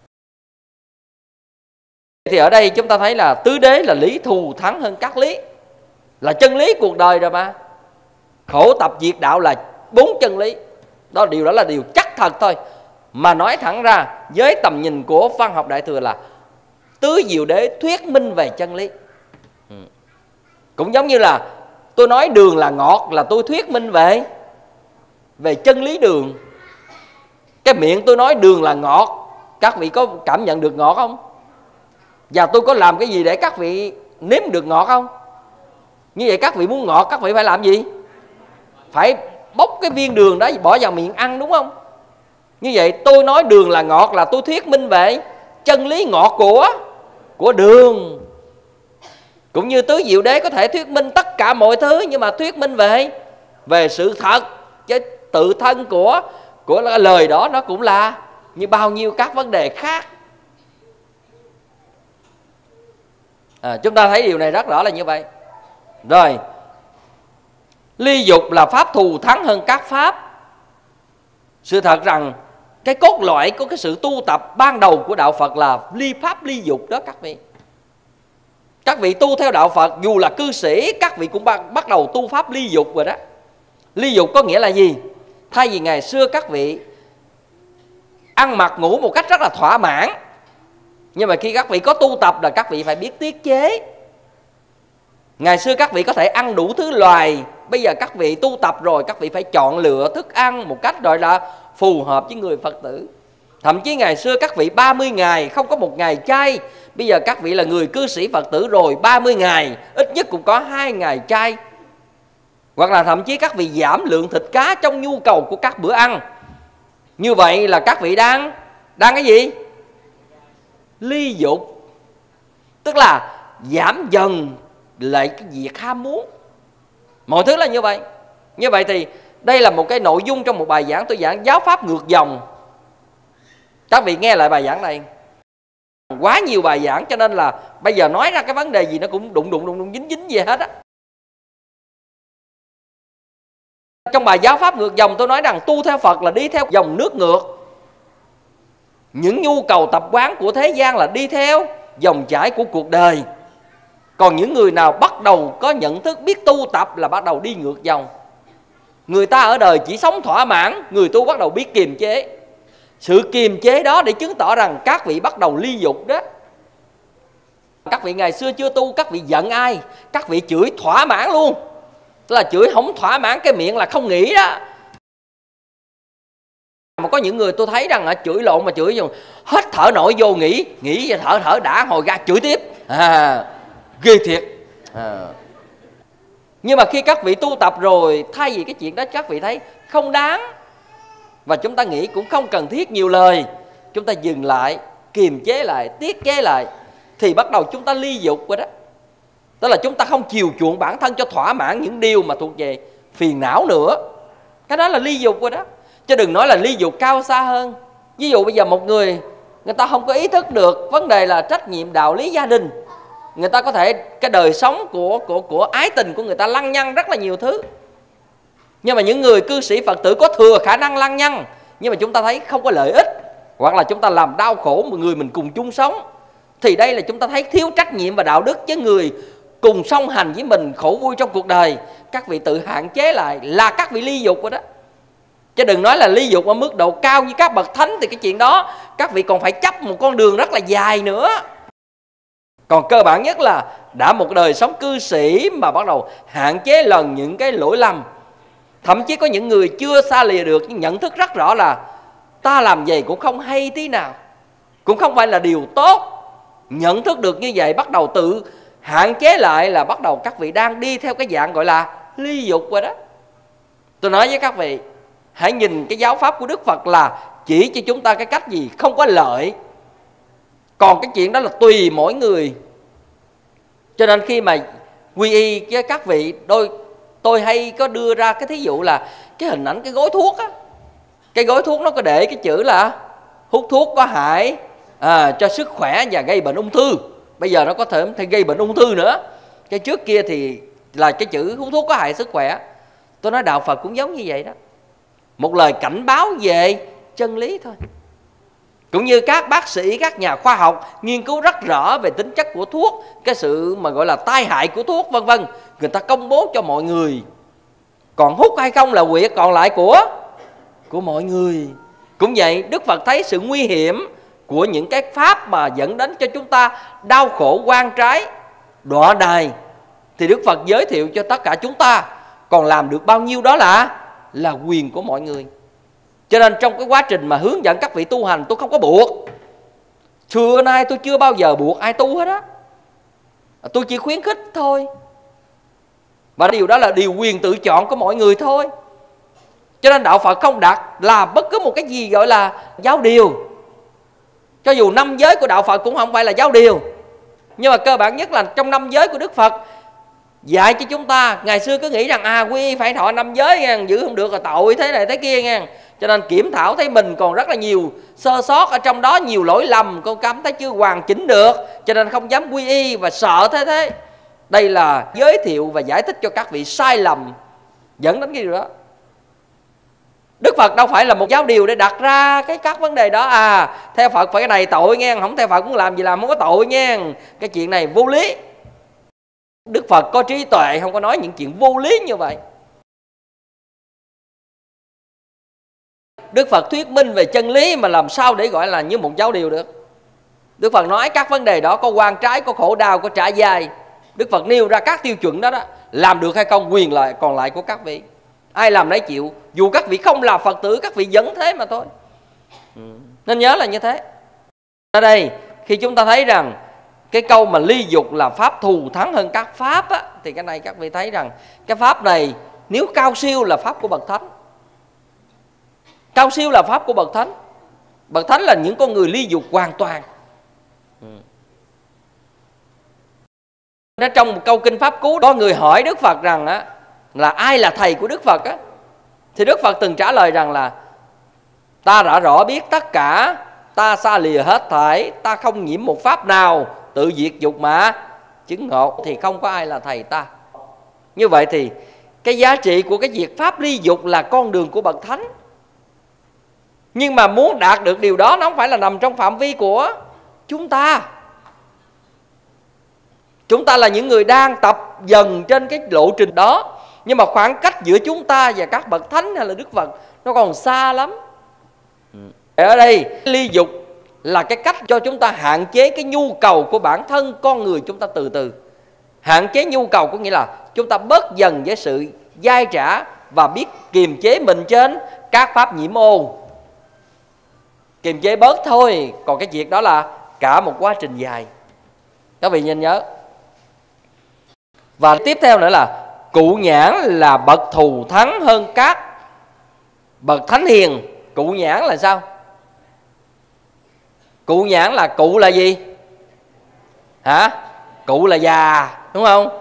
Thì ở đây chúng ta thấy là tứ đế là lý thù thắng hơn các lý, là chân lý cuộc đời rồi mà. Khổ tập diệt đạo là bốn chân lý. Đó, điều đó là điều chắc thật thôi. Mà nói thẳng ra với tầm nhìn của văn học Đại Thừa là tứ diệu đế thuyết minh về chân lý. ừ. Cũng giống như là tôi nói đường là ngọt là tôi thuyết minh về về chân lý đường. Cái miệng tôi nói đường là ngọt, các vị có cảm nhận được ngọt không? Và tôi có làm cái gì để các vị nếm được ngọt không? Như vậy các vị muốn ngọt, các vị phải làm gì? Phải bóc cái viên đường đó bỏ vào miệng ăn, đúng không? Như vậy tôi nói đường là ngọt là tôi thuyết minh về chân lý ngọt của của đường. Cũng như tứ diệu đế có thể thuyết minh tất cả mọi thứ, nhưng mà thuyết minh về về sự thật, chứ tự thân của của lời đó nó cũng là như bao nhiêu các vấn đề khác. À, chúng ta thấy điều này rất rõ là như vậy. Rồi, ly dục là pháp thù thắng hơn các pháp. Sự thật rằng cái cốt lõi của cái sự tu tập ban đầu của đạo Phật là ly pháp ly dục đó các vị. Các vị tu theo đạo Phật dù là cư sĩ, các vị cũng bắt đầu tu pháp ly dục rồi đó. Ly dục có nghĩa là gì? Thay vì ngày xưa các vị ăn mặc ngủ một cách rất là thỏa mãn, nhưng mà khi các vị có tu tập là các vị phải biết tiết chế. Ngày xưa các vị có thể ăn đủ thứ loài, bây giờ các vị tu tập rồi, các vị phải chọn lựa thức ăn một cách gọi là phù hợp với người Phật tử. Thậm chí ngày xưa các vị ba mươi ngày không có một ngày chay, bây giờ các vị là người cư sĩ Phật tử rồi, ba mươi ngày ít nhất cũng có hai ngày chay. Hoặc là thậm chí các vị giảm lượng thịt cá trong nhu cầu của các bữa ăn. Như vậy là các vị đang Đang cái gì? Ly dục. Tức là giảm dần lại cái việc ham muốn. Mọi thứ là như vậy. Như vậy thì đây là một cái nội dung trong một bài giảng tôi giảng giáo pháp ngược dòng. Các vị nghe lại bài giảng này. Quá nhiều bài giảng cho nên là bây giờ nói ra cái vấn đề gì nó cũng đụng đụng đụng, đụng dính dính gì hết á. Trong bài giáo pháp ngược dòng tôi nói rằng tu theo Phật là đi theo dòng nước ngược. Những nhu cầu tập quán của thế gian là đi theo dòng chảy của cuộc đời. Còn những người nào bắt đầu có nhận thức biết tu tập là bắt đầu đi ngược dòng. Người ta ở đời chỉ sống thỏa mãn, người tu bắt đầu biết kiềm chế. Sự kiềm chế đó để chứng tỏ rằng các vị bắt đầu ly dục đó. Các vị ngày xưa chưa tu, các vị giận ai, các vị chửi thỏa mãn luôn. Tức là chửi không thỏa mãn cái miệng là không nghĩ đó. Mà có những người tôi thấy rằng chửi lộn mà chửi dùng hết thở nổi vô nghỉ, nghỉ và thở thở đã hồi ra chửi tiếp. À, ghê thiệt. À. Nhưng mà khi các vị tu tập rồi, thay vì cái chuyện đó các vị thấy không đáng, và chúng ta nghĩ cũng không cần thiết nhiều lời, chúng ta dừng lại, kiềm chế lại, tiết chế lại, thì bắt đầu chúng ta ly dục rồi đó. Tức là chúng ta không chiều chuộng bản thân cho thỏa mãn những điều mà thuộc về phiền não nữa. Cái đó là ly dục rồi đó. Chứ đừng nói là ly dục cao xa hơn. Ví dụ bây giờ một người, người ta không có ý thức được vấn đề là trách nhiệm đạo lý gia đình. Người ta có thể, cái đời sống của, của, của ái tình của người ta lăng nhăng rất là nhiều thứ. Nhưng mà những người cư sĩ Phật tử có thừa khả năng lăng nhăng, nhưng mà chúng ta thấy không có lợi ích, hoặc là chúng ta làm đau khổ một người mình cùng chung sống, thì đây là chúng ta thấy thiếu trách nhiệm và đạo đức với người cùng song hành với mình khổ vui trong cuộc đời. Các vị tự hạn chế lại là các vị ly dục rồi đó. Chứ đừng nói là ly dục ở mức độ cao như các bậc thánh, thì cái chuyện đó các vị còn phải chấp một con đường rất là dài nữa. Còn cơ bản nhất là đã một đời sống cư sĩ mà bắt đầu hạn chế lần những cái lỗi lầm. Thậm chí có những người chưa xa lìa được nhưng nhận thức rất rõ là ta làm gì cũng không hay tí nào, cũng không phải là điều tốt. Nhận thức được như vậy bắt đầu tự hạn chế lại là bắt đầu các vị đang đi theo cái dạng gọi là ly dục rồi đó. Tôi nói với các vị, hãy nhìn cái giáo pháp của Đức Phật là chỉ cho chúng ta cái cách gì không có lợi. Còn cái chuyện đó là tùy mỗi người. Cho nên khi mà quy y với các vị, đôi tôi hay có đưa ra cái thí dụ là cái hình ảnh cái gói thuốc á. Cái gói thuốc nó có để cái chữ là hút thuốc có hại à, cho sức khỏe và gây bệnh ung thư. Bây giờ nó có thể, thể gây bệnh ung thư nữa. Cái trước kia thì là cái chữ hút thuốc có hại sức khỏe. Tôi nói đạo Phật cũng giống như vậy đó. Một lời cảnh báo về chân lý thôi. Cũng như các bác sĩ, các nhà khoa học nghiên cứu rất rõ về tính chất của thuốc, cái sự mà gọi là tai hại của thuốc vân vân, người ta công bố cho mọi người. Còn hút hay không là việc còn lại của của mọi người. Cũng vậy, Đức Phật thấy sự nguy hiểm của những cái pháp mà dẫn đến cho chúng ta đau khổ oan trái, đọa đày, thì Đức Phật giới thiệu cho tất cả chúng ta. Còn làm được bao nhiêu đó là là quyền của mọi người. Cho nên trong cái quá trình mà hướng dẫn các vị tu hành, tôi không có buộc. Xưa nay tôi chưa bao giờ buộc ai tu hết á. Tôi chỉ khuyến khích thôi. Và điều đó là điều quyền tự chọn của mọi người thôi. Cho nên đạo Phật không đặt là bất cứ một cái gì gọi là giáo điều. Cho dù năm giới của đạo Phật cũng không phải là giáo điều. Nhưng mà cơ bản nhất là trong năm giới của Đức Phật dạy cho chúng ta. Ngày xưa cứ nghĩ rằng à quy phải thọ năm giới nha, giữ không được là tội thế này thế kia nha. Cho nên kiểm thảo thấy mình còn rất là nhiều sơ sót ở trong đó, nhiều lỗi lầm, con cảm thấy chưa hoàn chỉnh được, cho nên không dám quy y và sợ thế thế. Đây là giới thiệu và giải thích cho các vị sai lầm dẫn đến cái điều đó. Đức Phật đâu phải là một giáo điều để đặt ra cái các vấn đề đó. À theo Phật phải cái này tội nghe, không theo Phật muốn làm gì làm không có tội nha. Cái chuyện này vô lý. Đức Phật có trí tuệ, không có nói những chuyện vô lý như vậy. Đức Phật thuyết minh về chân lý mà làm sao để gọi là như một giáo điều được. Đức Phật nói các vấn đề đó có oan trái, có khổ đau, có trả dài. Đức Phật nêu ra các tiêu chuẩn đó đó, làm được hay không quyền lợi còn lại của các vị. Ai làm nấy chịu, dù các vị không là Phật tử, các vị vẫn thế mà thôi. Nên nhớ là như thế. Ở đây khi chúng ta thấy rằng cái câu mà ly dục là pháp thù thắng hơn các pháp á, thì cái này các vị thấy rằng cái pháp này nếu cao siêu là pháp của bậc thánh. Cao siêu là pháp của bậc thánh. Bậc thánh là những con người ly dục hoàn toàn. Nó trong một câu kinh Pháp Cú, có người hỏi Đức Phật rằng á, là ai là thầy của Đức Phật á, thì Đức Phật từng trả lời rằng là ta đã rõ biết tất cả, ta xa lìa hết thảy, ta không nhiễm một pháp nào, tự diệt dục mà chứng ngộ, thì không có ai là thầy ta. Như vậy thì cái giá trị của cái việc pháp ly dục là con đường của bậc thánh. Nhưng mà muốn đạt được điều đó, nó không phải là nằm trong phạm vi của chúng ta. Chúng ta là những người đang tập dần trên cái lộ trình đó. Nhưng mà khoảng cách giữa chúng ta và các bậc thánh hay là Đức Phật nó còn xa lắm. Ở đây ly dục là cái cách cho chúng ta hạn chế cái nhu cầu của bản thân con người chúng ta từ từ. Hạn chế nhu cầu có nghĩa là chúng ta bớt dần với sự dai trả và biết kiềm chế mình trên các pháp nhiễm ô. Kiềm chế bớt thôi. Còn cái việc đó là cả một quá trình dài. Các vị nên nhớ. Và tiếp theo nữa là cụ nhãn là bậc thù thắng hơn các bậc thánh hiền. Cụ nhãn là sao? Cụ nhãn là cụ là gì? Hả? Cụ là già, đúng không?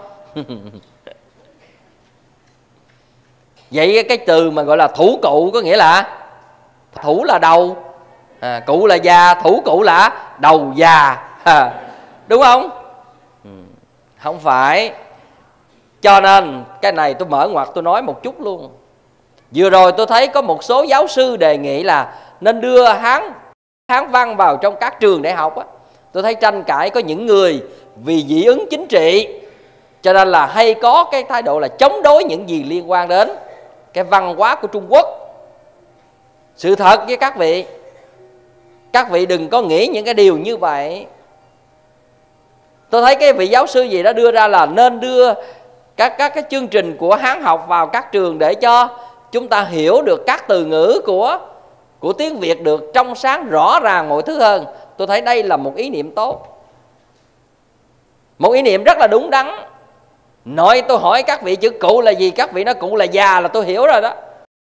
Vậy cái từ mà gọi là thủ cụ có nghĩa là thủ là đầu, à, cụ là già, thủ cụ là đầu già, à, đúng không? Không phải. Cho nên cái này tôi mở ngoặt tôi nói một chút luôn. Vừa rồi tôi thấy có một số giáo sư đề nghị là nên đưa Hán Hán văn vào trong các trường đại học á. Tôi thấy tranh cãi, có những người vì dị ứng chính trị cho nên là hay có cái thái độ là chống đối những gì liên quan đến cái văn hóa của Trung Quốc. Sự thật với các vị, các vị đừng có nghĩ những cái điều như vậy. Tôi thấy cái vị giáo sư gì đó đưa ra là nên đưa các, các cái chương trình của Hán học vào các trường để cho chúng ta hiểu được các từ ngữ của, của tiếng Việt được trong sáng rõ ràng mọi thứ hơn. Tôi thấy đây là một ý niệm tốt, một ý niệm rất là đúng đắn. Nói tôi hỏi các vị chữ cụ là gì, các vị nói cụ là già là tôi hiểu rồi đó.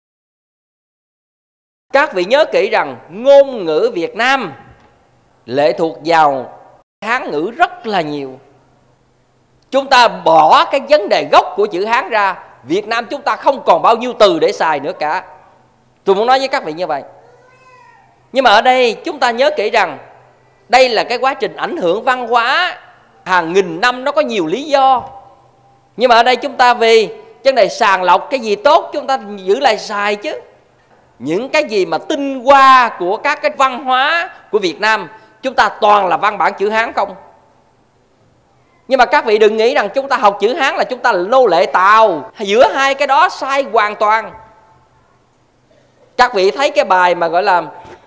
Các vị nhớ kỹ rằng ngôn ngữ Việt Nam lệ thuộc vào Hán ngữ rất là nhiều. Chúng ta bỏ cái vấn đề gốc của chữ Hán ra, Việt Nam chúng ta không còn bao nhiêu từ để xài nữa cả. Tôi muốn nói với các vị như vậy. Nhưng mà ở đây chúng ta nhớ kỹ rằng đây là cái quá trình ảnh hưởng văn hóa hàng nghìn năm, nó có nhiều lý do. Nhưng mà ở đây chúng ta vì vấn đề sàng lọc cái gì tốt chúng ta giữ lại xài chứ. Những cái gì mà tinh hoa của các cái văn hóa của Việt Nam chúng ta toàn là văn bản chữ Hán không. Nhưng mà các vị đừng nghĩ rằng chúng ta học chữ Hán là chúng ta là nô lệ Tàu. Giữa hai cái đó sai hoàn toàn. Các vị thấy cái bài mà gọi là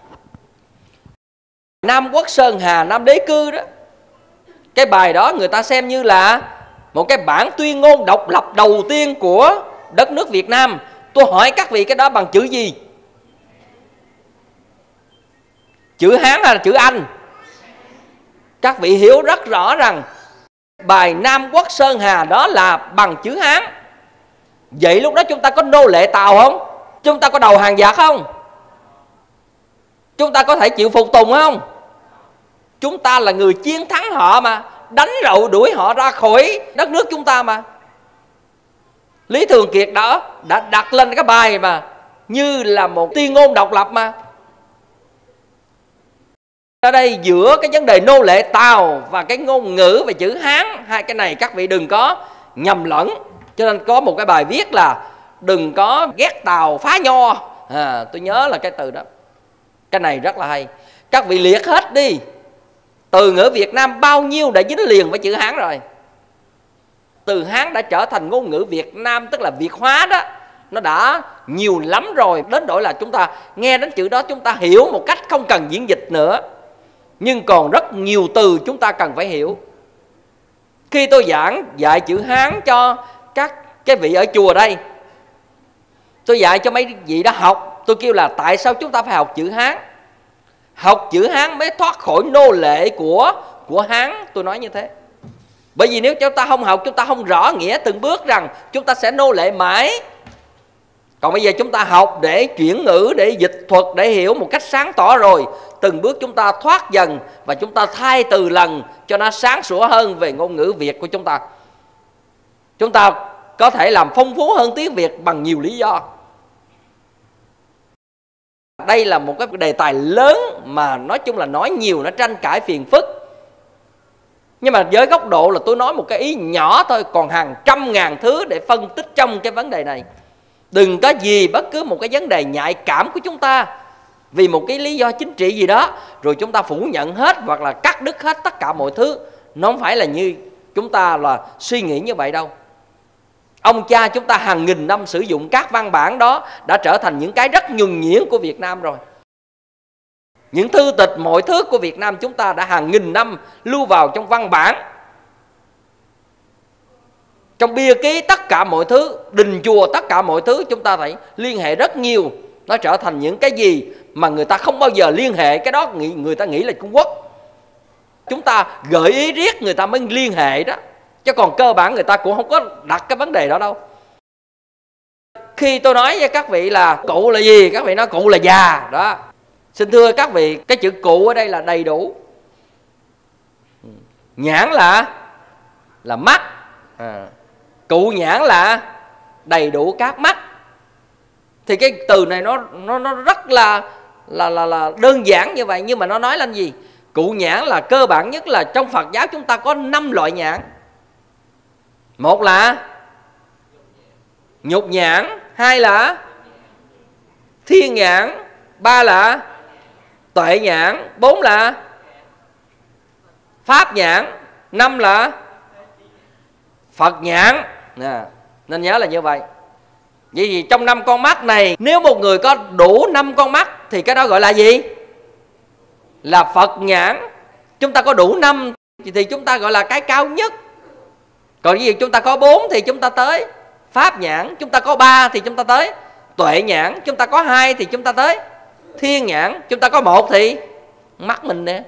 Nam Quốc Sơn Hà Nam Đế Cư đó, cái bài đó người ta xem như là một cái bản tuyên ngôn độc lập đầu tiên của đất nước Việt Nam. Tôi hỏi các vị cái đó bằng chữ gì? Chữ Hán hay là chữ Anh? Các vị hiểu rất rõ rằng bài Nam Quốc Sơn Hà đó là bằng chữ Hán. Vậy lúc đó chúng ta có nô lệ Tàu không? Chúng ta có đầu hàng giặc không? Chúng ta có thể chịu phục tùng không? Chúng ta là người chiến thắng họ mà, đánh rậu đuổi họ ra khỏi đất nước chúng ta mà. Lý Thường Kiệt đó đã đặt lên cái bài mà như là một tuyên ngôn độc lập mà. Ở đây giữa cái vấn đề nô lệ Tàu và cái ngôn ngữ về chữ Hán, hai cái này các vị đừng có nhầm lẫn. Cho nên có một cái bài viết là đừng có ghét Tàu phá nho, à, tôi nhớ là cái từ đó. Cái này rất là hay. Các vị liệt hết đi, từ ngữ Việt Nam bao nhiêu đã dính liền với chữ Hán rồi. Từ Hán đã trở thành ngôn ngữ Việt Nam, tức là Việt hóa đó. Nó đã nhiều lắm rồi, đến đổi là chúng ta nghe đến chữ đó chúng ta hiểu một cách không cần diễn dịch nữa. Nhưng còn rất nhiều từ chúng ta cần phải hiểu. Khi tôi giảng dạy chữ Hán cho các cái vị ở chùa đây, tôi dạy cho mấy vị đã học, tôi kêu là tại sao chúng ta phải học chữ Hán? Học chữ Hán mới thoát khỏi nô lệ của của Hán, tôi nói như thế. Bởi vì nếu chúng ta không học, chúng ta không rõ nghĩa từng bước rằng chúng ta sẽ nô lệ mãi. Còn bây giờ chúng ta học để chuyển ngữ, để dịch thuật, để hiểu một cách sáng tỏ rồi, từng bước chúng ta thoát dần và chúng ta thay từ lần cho nó sáng sủa hơn về ngôn ngữ Việt của chúng ta. Chúng ta có thể làm phong phú hơn tiếng Việt bằng nhiều lý do. Đây là một cái đề tài lớn mà nói chung là nói nhiều nó tranh cãi phiền phức. Nhưng mà với góc độ là tôi nói một cái ý nhỏ thôi, còn hàng trăm ngàn thứ để phân tích trong cái vấn đề này. Đừng có gì bất cứ một cái vấn đề nhạy cảm của chúng ta vì một cái lý do chính trị gì đó rồi chúng ta phủ nhận hết hoặc là cắt đứt hết tất cả mọi thứ. Nó không phải là như chúng ta là suy nghĩ như vậy đâu. Ông cha chúng ta hàng nghìn năm sử dụng các văn bản đó đã trở thành những cái rất nhuần nhuyễn của Việt Nam rồi. Những thư tịch mọi thứ của Việt Nam chúng ta đã hàng nghìn năm lưu vào trong văn bản, trong bia ký, tất cả mọi thứ, đình chùa, tất cả mọi thứ chúng ta phải liên hệ rất nhiều. Nó trở thành những cái gì mà người ta không bao giờ liên hệ, cái đó người ta nghĩ là Trung Quốc. Chúng ta gợi ý riết người ta mới liên hệ đó, chứ còn cơ bản người ta cũng không có đặt cái vấn đề đó đâu. Khi tôi nói với các vị là cụ là gì, các vị nói cụ là già đó. Xin thưa các vị, cái chữ cụ ở đây là đầy đủ. Nhãn là là mắt, à, cụ nhãn là đầy đủ các mắt. Thì cái từ này nó nó nó rất là là là là đơn giản như vậy, nhưng mà nó nói lên gì? Cụ nhãn là cơ bản nhất là trong Phật giáo chúng ta có năm loại nhãn. Một là nhục nhãn, hai là thiên nhãn, ba là tuệ nhãn, bốn là pháp nhãn, năm là Phật nhãn. Nè, nên nhớ là như vậy. Vậy thì trong năm con mắt này, nếu một người có đủ năm con mắt thì cái đó gọi là gì? Là Phật nhãn. Chúng ta có đủ năm thì chúng ta gọi là cái cao nhất. Còn gì chúng ta có bốn thì chúng ta tới pháp nhãn, chúng ta có ba thì chúng ta tới tuệ nhãn, chúng ta có hai thì chúng ta tới thiên nhãn, chúng ta có một thì mắt mình nè.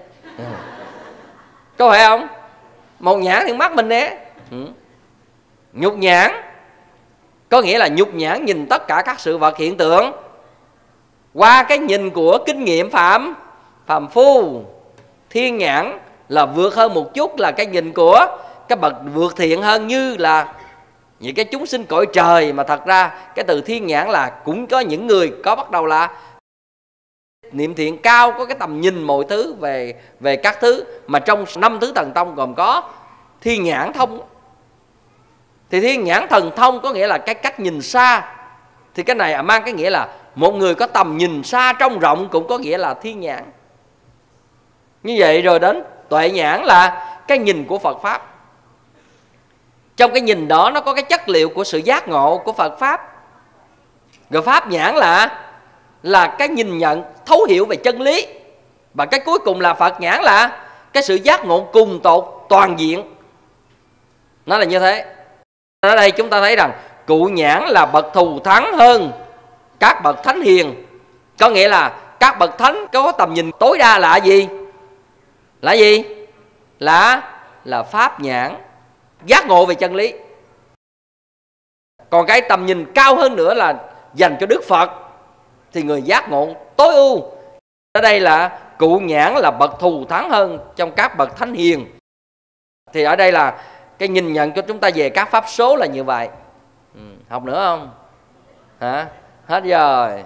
Có phải không? Một nhãn thì mắt mình nè. Ừ. Nhục nhãn có nghĩa là nhục nhãn nhìn tất cả các sự vật hiện tượng qua cái nhìn của kinh nghiệm phạm phàm phu. Thiên nhãn là vượt hơn một chút, là cái nhìn của cái bậc vượt thiện hơn, như là những cái chúng sinh cõi trời. Mà thật ra cái từ thiên nhãn là cũng có những người có bắt đầu là niệm thiện cao, có cái tầm nhìn mọi thứ về về các thứ. Mà trong năm thứ thần thông gồm có thiên nhãn thông. Thì thiên nhãn thần thông có nghĩa là cái cách nhìn xa. Thì cái này mang cái nghĩa là một người có tầm nhìn xa trông rộng, cũng có nghĩa là thiên nhãn. Như vậy rồi đến tuệ nhãn là cái nhìn của Phật Pháp. Trong cái nhìn đó nó có cái chất liệu của sự giác ngộ của Phật Pháp. Rồi pháp nhãn là là cái nhìn nhận, thấu hiểu về chân lý. Và cái cuối cùng là Phật nhãn là cái sự giác ngộ cùng tột toàn diện. Nó là như thế. Ở đây chúng ta thấy rằng cụ nhãn là bậc thù thắng hơn các bậc thánh hiền. Có nghĩa là các bậc thánh có tầm nhìn tối đa là gì? Là gì? Là là pháp nhãn, giác ngộ về chân lý. Còn cái tầm nhìn cao hơn nữa là dành cho Đức Phật, thì người giác ngộ tối ưu. Ở đây là cụ nhãn là bậc thù thắng hơn trong các bậc thánh hiền. Thì ở đây là cái nhìn nhận cho chúng ta về các pháp số là như vậy. Ừ, học nữa không? Hả? Hết rồi.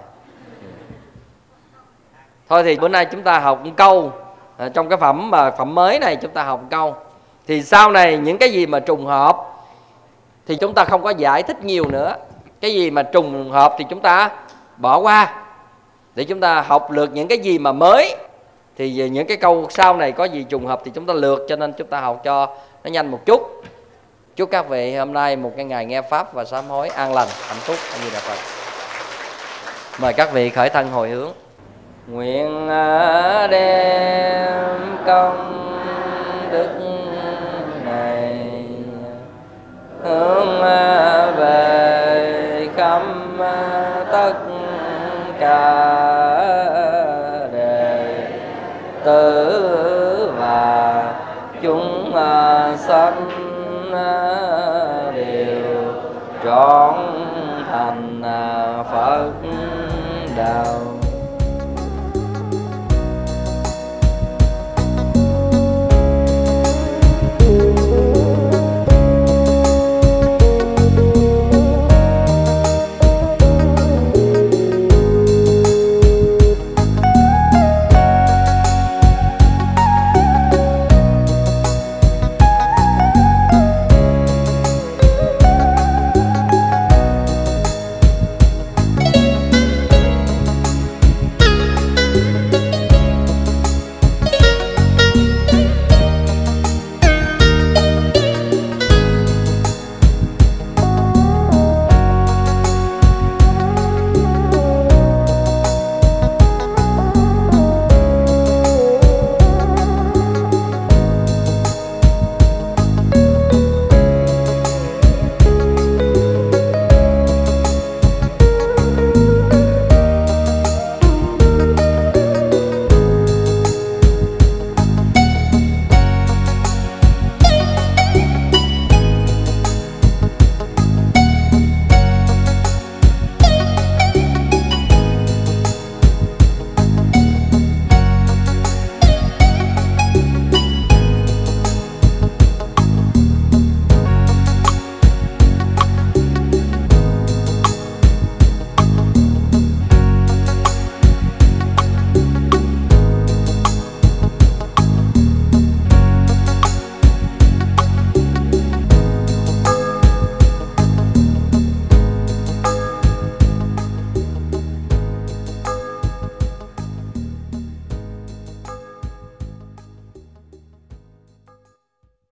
Thôi thì bữa nay chúng ta học một câu. À, trong cái phẩm mà phẩm mới này chúng ta học một câu. Thì sau này những cái gì mà trùng hợp thì chúng ta không có giải thích nhiều nữa. Cái gì mà trùng hợp thì chúng ta bỏ qua, để chúng ta học lược những cái gì mà mới. Thì về những cái câu sau này có gì trùng hợp thì chúng ta lược, cho nên chúng ta học cho nó nhanh một chút. Chúc các vị hôm nay một cái ngày nghe Pháp và sám hối an lành, hạnh phúc. Như Đà Phật. Mời các vị khởi thân hồi hướng. Nguyện đem công đức này đều trọn thành Phật đạo.